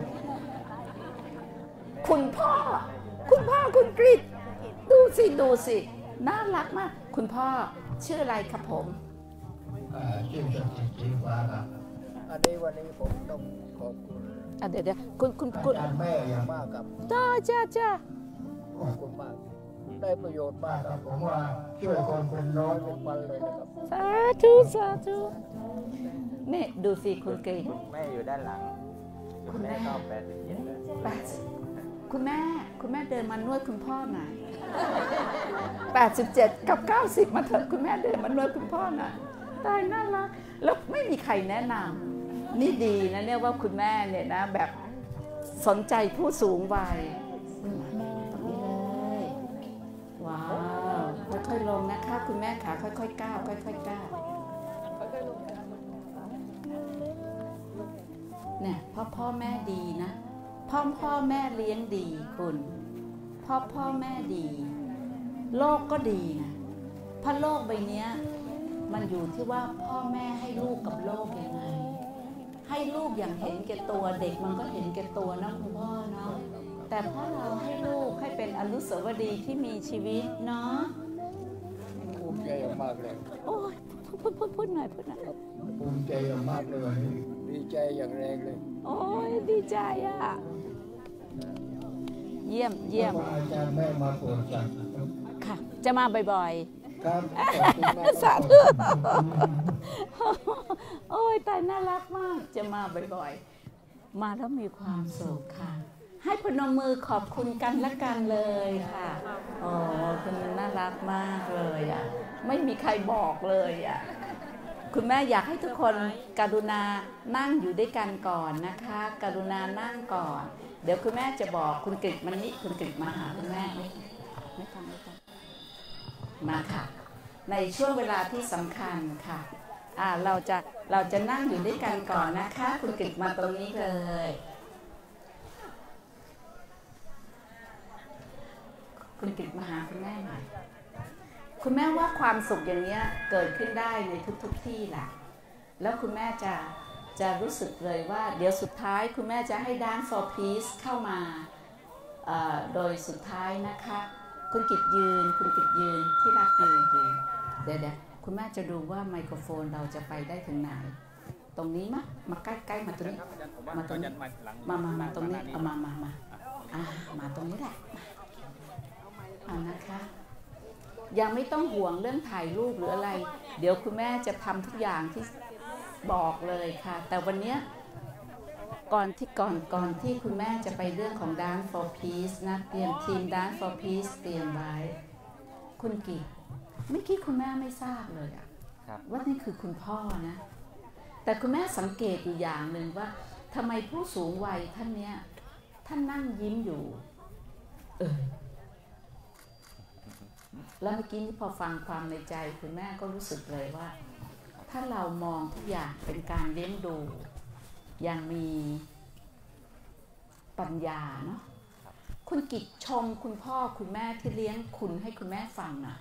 คุณพ่อคุณพ่อคุณกฤษดูสิดูสิน่ารักมากคุณพ่อชื่ออะไรครับผมชื่อสถิตสีฟ้าครับอันนี้วันนี้ผมต้องขอบคุณอ่ะเดี๋ยวเดี๋ยวคุณคุณคุณแม่อย่างมากครับจ้าจ้าจ้าขอบคุณมากได้ประโยชน์มากครับผมว่าช่วยคนเป็นร้อยเป็นพันเลยนะครับสาธุสาธุนี่ดูสิคุณกฤษแม่อยู่ด้านหลังคุณแม่ก็แปดสิบเจ็ดเลยคุณแม่คุณแม่เดินมานวดคุณพ่อหน่อยแปดสิบเจ็ดกับเก้าสิบมาเถอะคุณแม่เดินมานวดคุณพ่อหน่อยตายน่ารักแล้วไม่มีใครแนะนำนี่ดีนะเนี่ยว่าคุณแม่เนี่ยนะแบบสนใจผู้สูงวัยตรงนี้เลยว้าวค่อยๆลงนะคะคุณแม่ขาค่อยๆก้าวค่อยๆก้าวเนี่ยพ่อพ่อแม่ดีนะพ่อพ่อแม่เลี้ยงดีคุณพ่อพ่อแม่ดีโลกก็ดีนะเพราะโลกใบนี้มันอยู่ที่ว่าพ่อแม่ให้ลูกกับโลกยังไงให้ลูกอย่างเห็นแก่ตัวเด็กมันก็เห็นแก่ตัวนะคุณพ่อเนาะแต่พ่อเราให้ลูกให้เป็นอนุสาวรีย์ที่มีชีวิตเนาะภูมิใจมากเลยโอ้ยพูดพูดพูดหน่อยพูดหน่อยภูมิใจมากเลยดีใจอย่างแรงเลยโอ้ยดีใจอ่ะเยี่ยมเยี่ยมอาจารย์แม่มาโปรดสัตว์ค่ะจะมาบ่อยๆครับสาธุโอ้ยตายน่ารักมากจะมาบ่อยๆมาแล้วมีความสุขค่ะให้พนมมือขอบคุณกันและกันเลยค่ะโอ้คุณน่ารักมากเลยอ่ะไม่มีใครบอกเลยอ่ะคุณแม่อยากให้ทุกคนกรุณานั่งอยู่ด้วยกันก่อนนะคะกรุณานั่งก่อนเดี๋ยวคุณแม่จะบอกคุณกฤษมันนี่คุณกฤษมาหาคุณแม่ไม่ไม่ต้องไม่ต้องมาค่ะในช่วงเวลาที่สำคัญค่ะอ่าเราจะเราจะนั่งอยู่ด้วยกันก่อนนะคะคุณกฤษมาตรงนี้เลยคุณกฤษมาหาคุณแม่หน่อยคุณแม่ว่าความสุขอย่างนี้เกิดขึ้นได้ในทุกๆที่แหละแล้วคุณแม่จะจะรู้สึกเลยว่าเดี๋ยวสุดท้ายคุณแม่จะให้ Dance for Peace เข้ามาโดยสุดท้ายนะคะคุณกฤษยืนคุณกฤษยืนที่รักยืนยืนเดี๋ยวเดี๋ยวคุณแม่จะดูว่าไมโครโฟนเราจะไปได้ถึงไหนตรงนี้มะมาใกล้ๆมาตรงนี้มาตรงนี้มามามาตรงนี้เอามามามาอ่ามาตรงนี้แหละเอานะคะยังไม่ต้องห่วงเรื่องถ่ายรูปหรืออะไรเดี๋ยวคุณแม่จะทำทุกอย่างที่บอกเลยค่ะแต่วันนี้ก่อนที่ก่อนก่อนที่คุณแม่จะไปเรื่องของ Dance for Peace นะเตรียมทีม Dance for Peace เตรียมไว้คุณกิจไม่คิดคุณแม่ไม่ทราบเลยอะว่านี่คือคุณพ่อนะแต่คุณแม่สังเกตอยู่อย่างหนึ่งว่าทำไมผู้สูงวัยท่านเนี้ยท่านนั่งยิ้มอยู่เออแล้วเมื่อกี้นี่พอฟังความในใจคุณแม่ก็รู้สึกเลยว่าถ้าเรามองทุกอย่างเป็นการเลี้ยงดูอย่างมีปัญญาเนาะคุณกิจชมคุณพ่อคุณแม่ที่เลี้ยงคุณให้คุณแม่ฟังน่ะ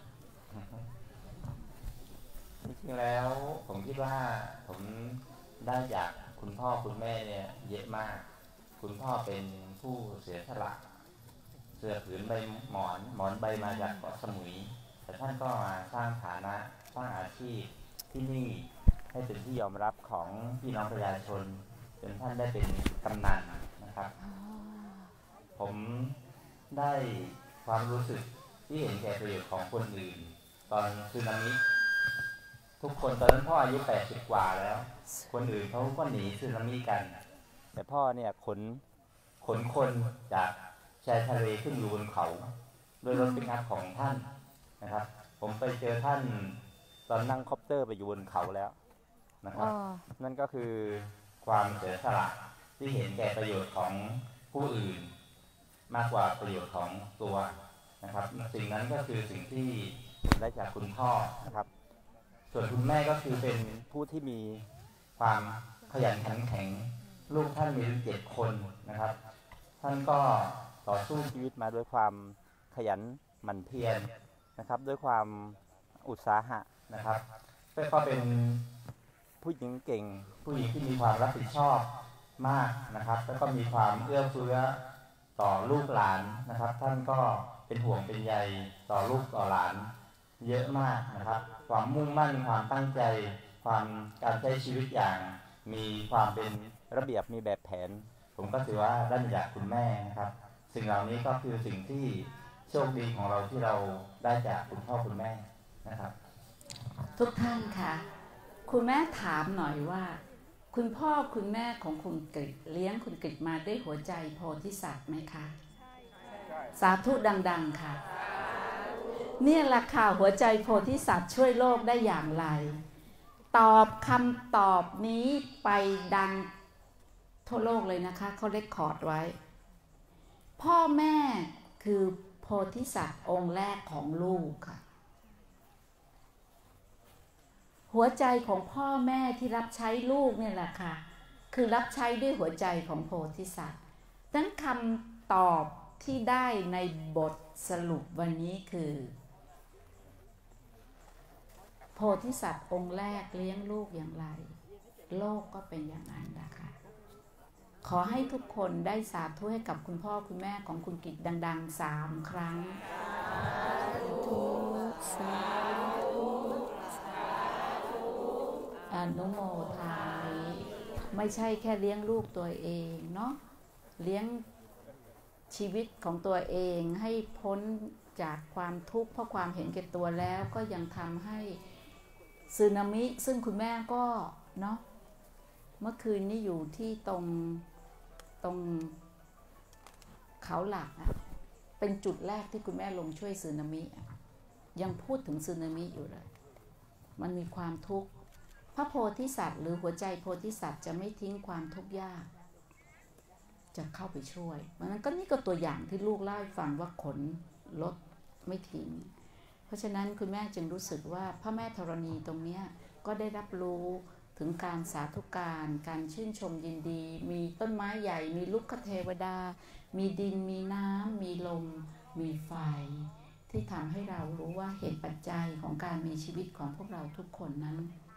จริงๆแล้วผมคิดว่าผมได้จากคุณพ่อคุณแม่เนี่ยเยอะมากคุณพ่อเป็นผู้เสียสละเสื้อผืนใบหมอนหมอนใบมาจากเกาะสมุยแต่ท่านก็มาสร้างฐานะสร้างอาชีพที่นี่ให้เป็นที่ยอมรับของพี่น้องประชาชนจนท่านได้เป็นกำนันนะครับผมได้ความรู้สึกที่เห็นแก่ประโยชน์ของคนอื่นตอนสึนามิทุกคนตอนนั้นพ่ออายุแปดสิบกว่าแล้วคนอื่นเขาก็หนีสึนามิกันแต่พ่อเนี่ยขนขนคนจากชายทะเลขึ้นอยู่บนเขาโดยรถปิกอัพของท่านนะครับผมไปเจอท่านตอนนั่งคอปเตอร์ไปอยู่บนเขาแล้วนะครับนั่นก็คือความเสียสละที่เห็นแก่ประโยชน์ของผู้อื่นมากกว่าประโยชน์ของตัวนะครับสิ่งนั้นก็คือสิ่งที่ได้จากคุณพ่อนะครับส่วนคุณแม่ก็คือเป็นผู้ที่มีความขยันขันแข็งลูกท่านมีเจ็ดคนนะครับท่านก็ต่อสู้ชีวิตมาด้วยความขยันหมั่นเพียรนะครับด้วยความอุตสาหะนะครับก็เป็นผู้หญิงเก่งผู้หญิงที่มีความรับผิดชอบมากนะครับแล้วก็มีความเอื้อเฟื้อต่อลูกหลานนะครับท่านก็เป็นห่วงเป็นใยต่อลูกต่อหลานเยอะมากนะครับความมุ่งมั่นความตั้งใจความการใช้ชีวิตอย่างมีความเป็นระเบียบมีแบบแผนผมก็ถือว่าได้จากคุณแม่นะครับสิ่งเหล่านี้ก็คือสิ่งที่โชคดีของเราที่เราได้จากคุณพ่อคุณแม่นะครับทุกท่านค่ะคุณแม่ถามหน่อยว่าคุณพ่อคุณแม่ของคุณกฤษเลี้ยงคุณกฤษมาด้วยหัวใจโพธิสัตว์ไหมคะสาธุดังๆค่ะเนี่ยแหละค่ะหัวใจโพธิสัตว์ช่วยโลกได้อย่างไรตอบคำตอบนี้ไปดังทั่วโลกเลยนะคะเขาเรคคอร์ดไว้พ่อแม่คือโพธิสัตว์องค์แรกของลูกค่ะหัวใจของพ่อแม่ที่รับใช้ลูกเนี่ยแหละค่ะคือรับใช้ด้วยหัวใจของโพธิสัตว์ดังนั้นคำตอบที่ได้ในบทสรุปวันนี้คือโพธิสัตว์องค์แรกเลี้ยงลูกอย่างไรโลกก็เป็นอย่างนั้นนะคะขอให้ทุกคนได้สาธุให้กับคุณพ่อคุณแม่ของคุณกิจดังๆสามครั้งทุกสาธุอนุโมทามิไม่ใช่แค่เลี้ยงลูกตัวเองเนาะเลี้ยงชีวิตของตัวเองให้พ้นจากความทุกข์เพราะความเห็นแก่ตัวแล้วก็ยังทำให้สึนามิซึ่งคุณแม่ก็เนาะเมื่อคืนนี้อยู่ที่ตรงตรงเขาหลักอะเป็นจุดแรกที่คุณแม่ลงช่วยสึนามิยังพูดถึงสึนามิอยู่เลยมันมีความทุกข์พระโพธิสัตว์หรือหัวใจโพธิสัตว์จะไม่ทิ้งความทุกข์ยากจะเข้าไปช่วยเพราะนั้นก็นี่ก็ตัวอย่างที่ลูกเล่าให้ฟังว่าขนรถไม่ทิ้งเพราะฉะนั้นคุณแม่จึงรู้สึกว่าพระแม่ธรณีตรงนี้ก็ได้รับรู้ถึงการสาธุการการชื่นชมยินดีมีต้นไม้ใหญ่มีลูกเทวดามีดินมีน้ำมีลมมีไฟที่ทำให้เรารู้ว่าเหตุปัจจัยของการมีชีวิตของพวกเราทุกคนนั้น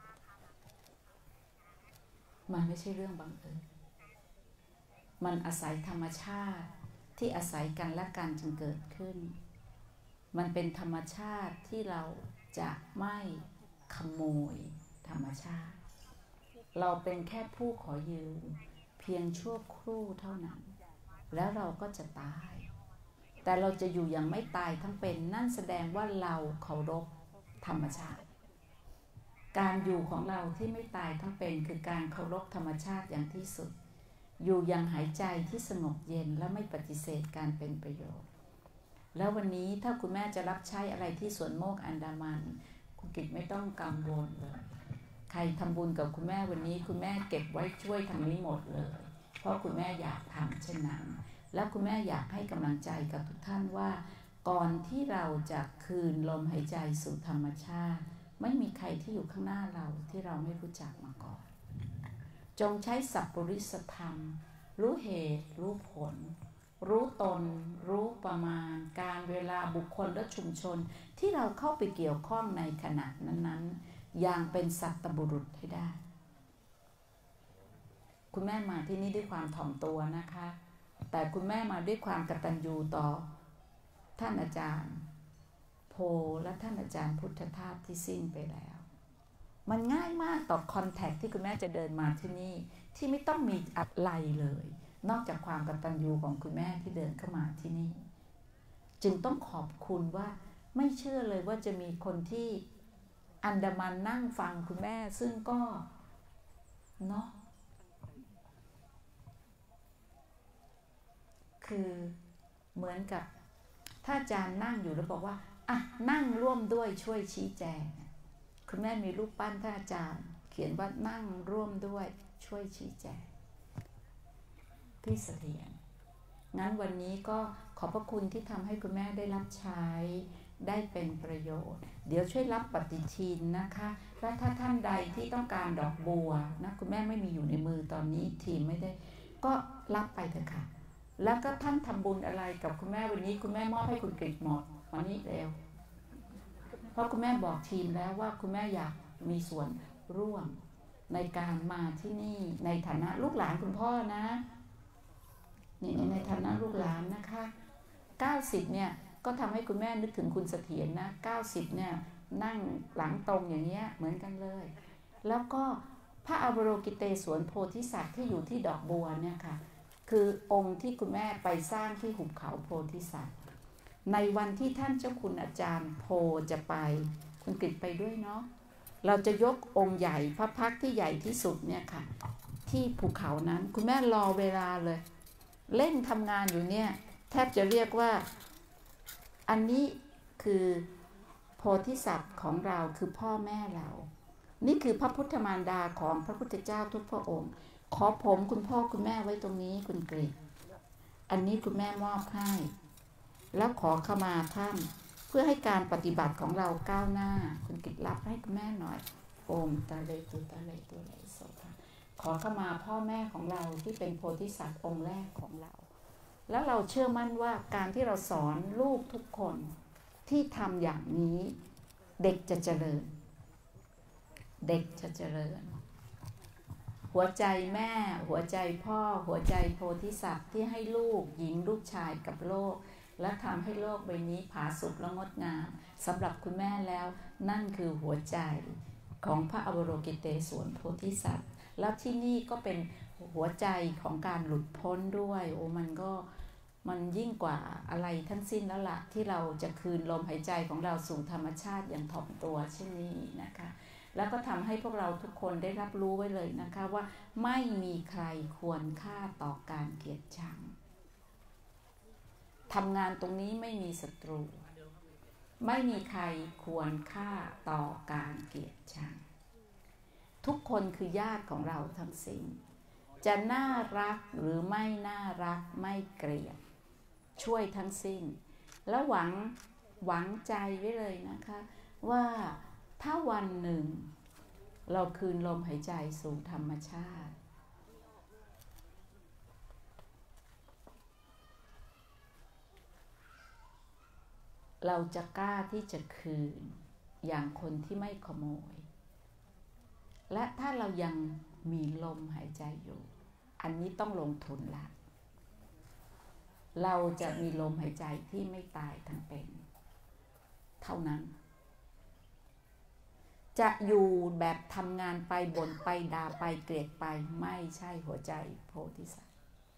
มันไม่ใช่เรื่องบังเอิญมันอาศัยธรรมชาติที่อาศัยกันและกันจึงเกิดขึ้นมันเป็นธรรมชาติที่เราจะไม่ขโมยธรรมชาติเราเป็นแค่ผู้ขอยืมเพียงชั่วครู่เท่านั้นแล้วเราก็จะตายแต่เราจะอยู่อย่างไม่ตายทั้งเป็นนั่นแสดงว่าเราเคารพธรรมชาติการอยู่ของเราที่ไม่ตายทั้งเป็นคือการเคารพธรรมชาติอย่างที่สุดอยู่อย่างหายใจที่สงบเย็นและไม่ปฏิเสธการเป็นประโยชน์แล้ววันนี้ถ้าคุณแม่จะรับใช้อะไรที่สวนโมกอันดามันคุณกิจไม่ต้องกังวลเลยใครทำบุญกับคุณแม่วันนี้คุณแม่เก็บไว้ช่วยทางนี้หมดเลยเพราะคุณแม่อยากทำเช่นนั้นแล้วคุณแม่อยากให้กำลังใจกับทุกท่านว่าก่อนที่เราจะคืนลมหายใจสู่ธรรมชาติไม่มีใครที่อยู่ข้างหน้าเราที่เราไม่รู้จักมาก่อนจงใช้สัพปริสธรรมรู้เหตุรู้ผลรู้ตนรู้ประมาณการเวลาบุคคลและชุมชนที่เราเข้าไปเกี่ยวข้องในขณะนั้นๆอย่างเป็นสัตบุรุษให้ได้คุณแม่มาที่นี่ด้วยความถ่อมตัวนะคะแต่คุณแม่มาด้วยความกตัญญูต่อท่านอาจารย์โพและท่านอาจารย์พุทธทาสที่สิ้นไปแล้วมันง่ายมากต่อคอนแทคที่คุณแม่จะเดินมาที่นี่ที่ไม่ต้องมีอะไรเลยนอกจากความกตัญญูของคุณแม่ที่เดินเข้ามาที่นี่จึงต้องขอบคุณว่าไม่เชื่อเลยว่าจะมีคนที่อันดามันนั่งฟังคุณแม่ซึ่งก็เนาะคือเหมือนกับถ้าอาจารย์นั่งอยู่แล้วบอกว่าอ่ะนั่งร่วมด้วยช่วยชี้แจงคุณแม่มีรูปปั้นท่านอาจารย์เขียนว่านั่งร่วมด้วยช่วยชี้แจงพี่เสถียรงั้นวันนี้ก็ขอบพระคุณที่ทำให้คุณแม่ได้รับใช้ได้เป็นประโยชน์เดี๋ยวช่วยรับปฏิทินนะคะและถ้าท่านใดที่ต้องการดอกบัวนะคุณแม่ไม่มีอยู่ในมือตอนนี้ทีมไม่ได้ก็รับไปเถอะค่ะแล้วก็ท่านทำบุญอะไรกับคุณแม่วันนี้คุณแม่มอบให้คุณกฤษหมดวันนี้เร็วเพราะคุณแม่บอกทีมแล้วว่าคุณแม่อยากมีส่วนร่วมในการมาที่นี่ในฐานะลูกหลานคุณพ่อนะนี่ในฐานะลูกหลานนะคะเก้าสิบเนี่ยก็ทำให้คุณแม่นึกถึงคุณเสถียรนะเก้าสิบเนี่ยนั่งหลังตรงอย่างเงี้ยเหมือนกันเลยแล้วก็พระอวโรกิเตศวรโพธิสัตว์ที่อยู่ที่ดอกบัวเนี่ยค่ะคือองค์ที่คุณแม่ไปสร้างที่หุบเขาโพธิสัตว์ในวันที่ท่านเจ้าคุณอาจารย์โพจะไปคุณกฤษไปด้วยเนาะเราจะยกองค์ใหญ่พระพักตร์ที่ใหญ่ที่สุดเนี่ยค่ะที่ภูเขานั้นคุณแม่รอเวลาเลยเล่นทำงานอยู่เนี่ยแทบจะเรียกว่าอันนี้คือโพธิสัตว์ของเราคือพ่อแม่เรานี่คือพระพุทธมารดาของพระพุทธเจ้าทุกพระองค์ขอผมคุณพ่อคุณแม่ไว้ตรงนี้คุณกฤษอันนี้คุณแม่มอบให้แล้วขอขมาท่านเพื่อให้การปฏิบัติของเราก้าวหน้าคุณกฤษรับให้คุณแม่หน่อยโอมตะเลตุตะเลตุเลโสภะขอขมาพ่อแม่ของเราที่เป็นโพธิสัตว์องค์แรกของเราแล้วเราเชื่อมั่นว่าการที่เราสอนลูกทุกคนที่ทำอย่างนี้เด็กจะเจริญเด็กจะเจริญหัวใจแม่หัวใจพ่อหัวใจโพธิสัตว์ที่ให้ลูกหญิงลูกชายกับโลกและทำให้โลกใบนี้ผาสุกและงดงามสำหรับคุณแม่แล้วนั่นคือหัวใจของพระอวโรกิเตศวรโพธิสัตว์แล้วที่นี่ก็เป็นหัวใจของการหลุดพ้นด้วยโอ้มันก็มันยิ่งกว่าอะไรทั้งสิ้นแล้วล่ะที่เราจะคืนลมหายใจของเราสู่ธรรมชาติอย่างถ่อมตัวเช่นนี้นะคะแล้วก็ทำให้พวกเราทุกคนได้รับรู้ไว้เลยนะคะว่าไม่มีใครควรค่าต่อการเกลียดชังทำงานตรงนี้ไม่มีศัตรูไม่มีใครควรค่าต่อการเกลียดชังทุกคนคือญาติของเราทั้งสิ้นจะน่ารักหรือไม่น่ารักไม่เกลียดช่วยทั้งสิ้นแล้วหวังหวังใจไว้เลยนะคะว่าถ้าวันหนึ่งเราคืนลมหายใจสู่ธรรมชาติเราจะกล้าที่จะคืนอย่างคนที่ไม่ขโมยและถ้าเรายังมีลมหายใจอยู่อันนี้ต้องลงทุนละเราจะมีลมหายใจที่ไม่ตายทั้งเป็นเท่านั้นจะอยู่แบบทำงานไปบ่นไปด่าไปเกลียดไปไม่ใช่หัวใจโพธิสัตว์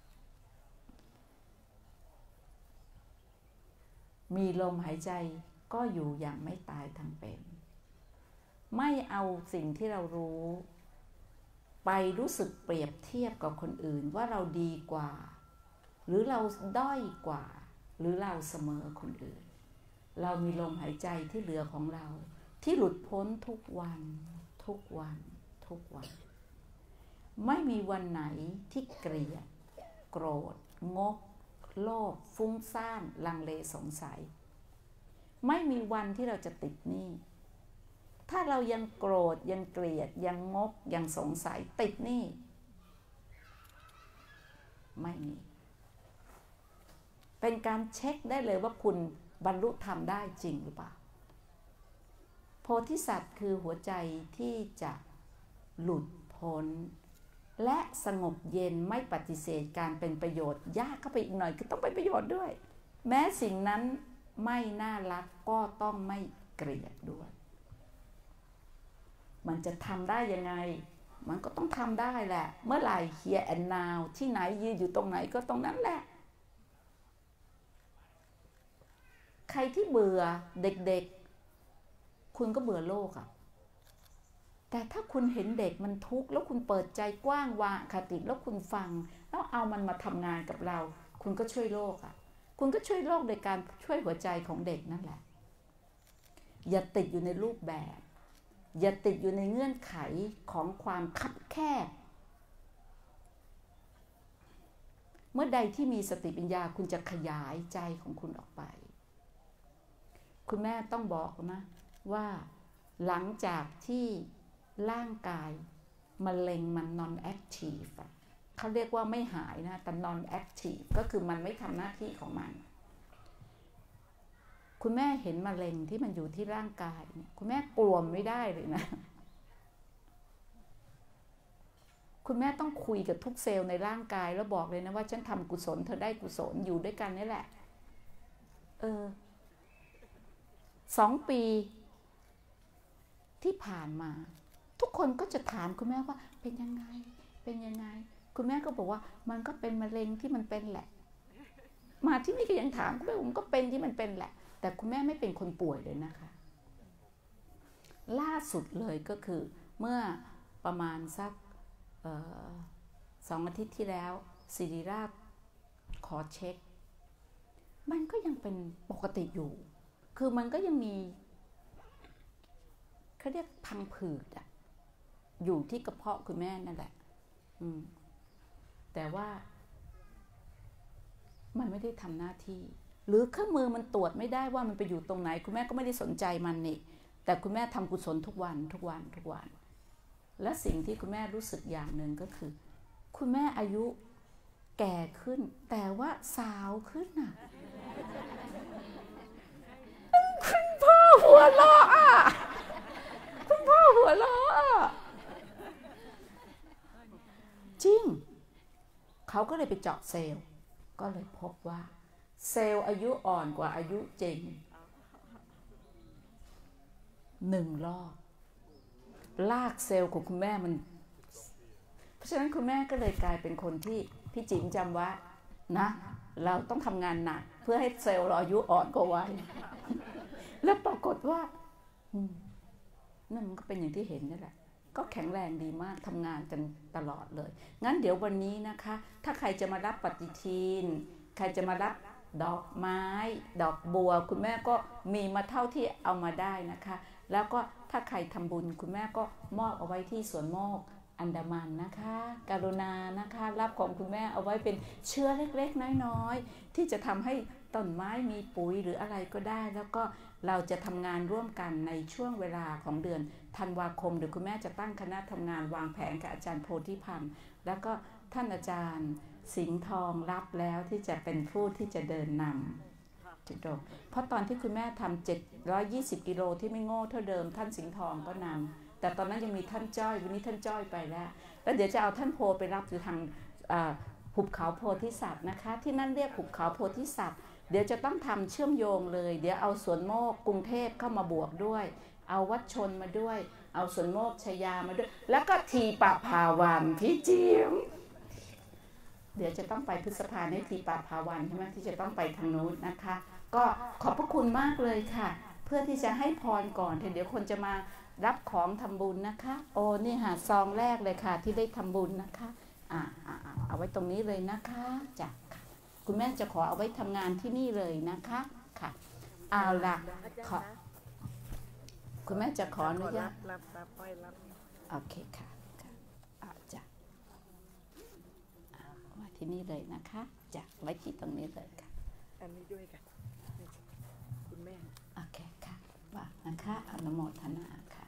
มีลมหายใจก็อยู่อย่างไม่ตายทั้งเป็นไม่เอาสิ่งที่เรารู้ไปรู้สึกเปรียบเทียบกับคนอื่นว่าเราดีกว่าหรือเราด้อยกว่าหรือเราเสมอคนอื่นเรามีลมหายใจที่เหลือของเราที่หลุดพ้นทุกวันทุกวันทุกวันไม่มีวันไหนที่เกลียดโกรธงกโลภฟุ้งซ่านลังเลสงสัยไม่มีวันที่เราจะติดหนี้ถ้าเรายังโกรธยังเกลียดยังงกยังสงสัยติดหนี้ไม่มีเป็นการเช็คได้เลยว่าคุณบรรลุธรรมได้จริงหรือเปล่าโพธิสัตว์คือหัวใจที่จะหลุดพ้นและสงบเย็นไม่ปฏิเสธการเป็นประโยชน์ยากเข้าไปอีกหน่อยคือต้องเป็นประโยชน์ด้วยแม้สิ่งนั้นไม่น่ารักก็ต้องไม่เกลียดด้วยมันจะทำได้ยังไงมันก็ต้องทำได้แหละเมื่อไหร่ here and now ที่ไหนยืนอยู่ตรงไหนก็ตรงนั้นแหละใครที่เบื่อเด็กๆคุณก็เบื่อโลกอ่ะแต่ถ้าคุณเห็นเด็กมันทุกข์แล้วคุณเปิดใจกว้างวางอคติแล้วคุณฟังแล้วเอามันมาทำงานกับเราคุณก็ช่วยโลกอ่ะคุณก็ช่วยโลกโดยการช่วยหัวใจของเด็กนั่นแหละอย่าติดอยู่ในรูปแบบอย่าติดอยู่ในเงื่อนไขของความคับแคบเมื่อใดที่มีสติปัญญาคุณจะขยายใจของคุณออกไปคุณแม่ต้องบอกนะว่าหลังจากที่ร่างกายมะเร็งมัน non active เขาเรียกว่าไม่หายนะแต่ non active ก็คือมันไม่ทำหน้าที่ของมันคุณแม่เห็นมะเร็งที่มันอยู่ที่ร่างกายเนี่ยคุณแม่กลัวไม่ได้เลยนะคุณแม่ต้องคุยกับทุกเซลล์ในร่างกายแล้วบอกเลยนะว่าฉันทำกุศลเธอได้กุศลอยู่ด้วยกันนี่แหละเออสองปีที่ผ่านมาทุกคนก็จะถามคุณแม่ว่าเป็นยังไงเป็นยังไงคุณแม่ก็บอกว่ามันก็เป็นมะเร็งที่มันเป็นแหละมาที่นี่ก็ยังถามคุณแม่ผมก็เป็นที่มันเป็นแหละแต่คุณแม่ไม่เป็นคนป่วยเลยนะคะล่าสุดเลยก็คือเมื่อประมาณสักสองอาทิตย์ที่แล้วศิริราชขอเช็คมันก็ยังเป็นปกติอยู่คือมันก็ยังมีเขาเรียกพังผืดอะอยู่ที่กระเพาะคุณแม่นั่นแหละอืมแต่ว่ามันไม่ได้ทำหน้าที่หรือเครื่องมือมันตรวจไม่ได้ว่ามันไปอยู่ตรงไหนคุณแม่ก็ไม่ได้สนใจมันนี่แต่คุณแม่ทำกุศลทุกวันทุกวันทุกวันและสิ่งที่คุณแม่รู้สึกอย่างหนึ่งก็คือคุณแม่อายุแก่ขึ้นแต่ว่าสาวขึ้นน่ะคุณพ่อหัวเราะอ่ะคุณพ่อหัวเราะอ่ะจริงเขาก็เลยไปเจาะเซลล์ก็เลยพบว่าเซลล์อายุอ่อนกว่าอายุจริงหนึ่งรอบลากเซลล์ของคุณแม่มันเพราะฉะนั้นคุณแม่ก็เลยกลายเป็นคนที่พี่จิ๋มจำไว้นะเราต้องทำงานหนักเพื่อให้เซลล์เราอายุอ่อนกว่าวัยแล้วปรากฏว่านั่นมันก็เป็นอย่างที่เห็นนี่แหละก็แข็งแรงดีมากทำงานกันตลอดเลยงั้นเดี๋ยววันนี้นะคะถ้าใครจะมารับปฏิทินใครจะมารับดอกไม้ดอกบัวคุณแม่ก็มีมาเท่าที่เอามาได้นะคะแล้วก็ถ้าใครทำบุญคุณแม่ก็มอบเอาไว้ที่สวนโมกอันดามันนะคะกรุณานะคะรับของคุณแม่เอาไว้เป็นเชื้อเล็กๆน้อยๆที่จะทำให้ต้นไม้มีปุ๋ยหรืออะไรก็ได้แล้วก็เราจะทำงานร่วมกันในช่วงเวลาของเดือนธันวาคมหรือคุณแม่จะตั้งคณะทำงานวางแผนกับอาจารย์โพธิพันธ์แล้วก็ท่านอาจารย์สิงห์ทองรับแล้วที่จะเป็นผู้ที่จะเดินนำจุดจบเพราะตอนที่คุณแม่ทำเจ็ดร้อยยี่สิบกิโลที่ไม่โง่เท่าเดิมท่านสิงห์ทองก็นำแต่ตอนนั้นยังมีท่านจ้อยวันนี้ท่านจ้อยไปแล้วแล้วเดี๋ยวจะเอาท่านโพไปรับอยู่ทางหุบเขาโพธิสัตว์นะคะที่นั่นเรียกหุบเขาโพธิสัตว์เดี๋ยวจะต้องทำเชื่อมโยงเลยเดี๋ยวเอาสวนโมกกรุงเทพเข้ามาบวกด้วยเอาวัดชนมาด้วยเอาสวนโมกชยามาด้วยแล้วก็ทีปะภาวันพี่จิ๋มเดี๋ยวจะต้องไปพฤษภาในทีปะภาวันใช่ไหมที่จะต้องไปทางนู้นนะคะก็ขอบพระคุณมากเลยค่ะเพื่อที่จะให้พรก่อนเดี๋ยวคนจะมารับของทำบุญนะคะโอ้นี่ค่ะซองแรกเลยค่ะที่ได้ทำบุญนะคะอ่าเอาไว้ตรงนี้เลยนะคะจ้ะคุณแม่จะขอเอาไว้ทำงานที่นี่เลยนะคะค่ะเอาล่ะขอคุณแม่จะขออนุญาตรับรับไปรับโอเคค่ะอาจ้ะไว้ที่นี่เลยนะคะจ้ะไว้ที่ตรงนี้เลยค่ะอันนี้ด้วยค่ะคุณแม่โอเคค่ะว่านะคะอนุโมทนาค่ะ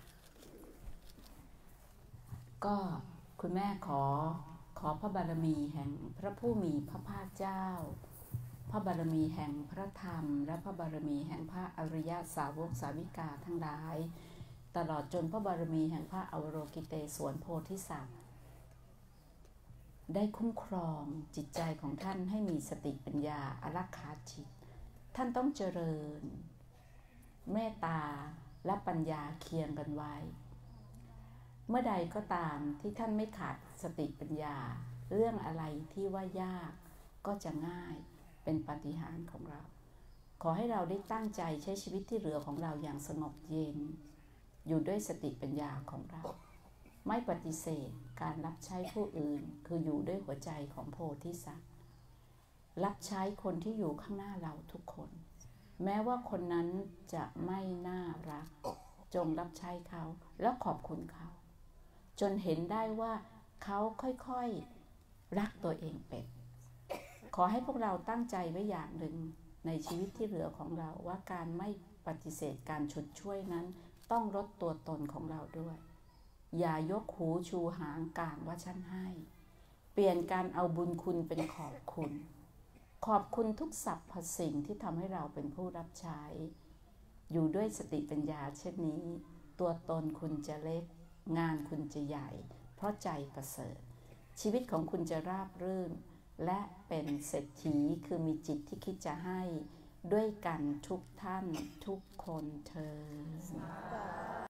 ก็คุณแม่ขอขอพระบารมีแห่งพระผู้มีพระภาคเจ้าพระบารมีแห่งพระธรรมและพระบารมีแห่งพระอริยสาวกสาวิกาทั้งหลายตลอดจนพระบารมีแห่งพระอวโรกิเตศวรโพธิสัตว์ได้คุ้มครองจิตใจของท่านให้มีสติปัญญาอารักขาจิตท่านต้องเจริญเมตตาและปัญญาเคียงกันไว้เมื่อใดก็ตามที่ท่านไม่ขาดสติปัญญาเรื่องอะไรที่ว่ายากก็จะง่ายเป็นปาฏิหาริย์ของเราขอให้เราได้ตั้งใจใช้ชีวิตที่เหลือของเราอย่างสงบเย็นอยู่ด้วยสติปัญญาของเราไม่ปฏิเสธการรับใช้ผู้อื่นคืออยู่ด้วยหัวใจของโพธิสัตว์รับใช้คนที่อยู่ข้างหน้าเราทุกคนแม้ว่าคนนั้นจะไม่น่ารักจงรับใช้เขาและขอบคุณเขาจนเห็นได้ว่าเขาค่อยๆรักตัวเองเป็นขอให้พวกเราตั้งใจไว้อย่างหนึ่งในชีวิตที่เหลือของเราว่าการไม่ปฏิเสธการฉุดช่วยนั้นต้องลดตัวตนของเราด้วยอย่ายกหูชูหางกลางว่าฉันให้เปลี่ยนการเอาบุญคุณเป็นขอบคุณขอบคุณทุกสรรพสิ่งที่ทำให้เราเป็นผู้รับใช้อยู่ด้วยสติปัญญาเช่นนี้ตัวตนคุณจะเล็กงานคุณจะใหญ่เพราะใจประเสริฐชีวิตของคุณจะราบรื่นและเป็นเศรษฐีคือมีจิตที่คิดจะให้ด้วยกันทุกท่านทุกคนเธอ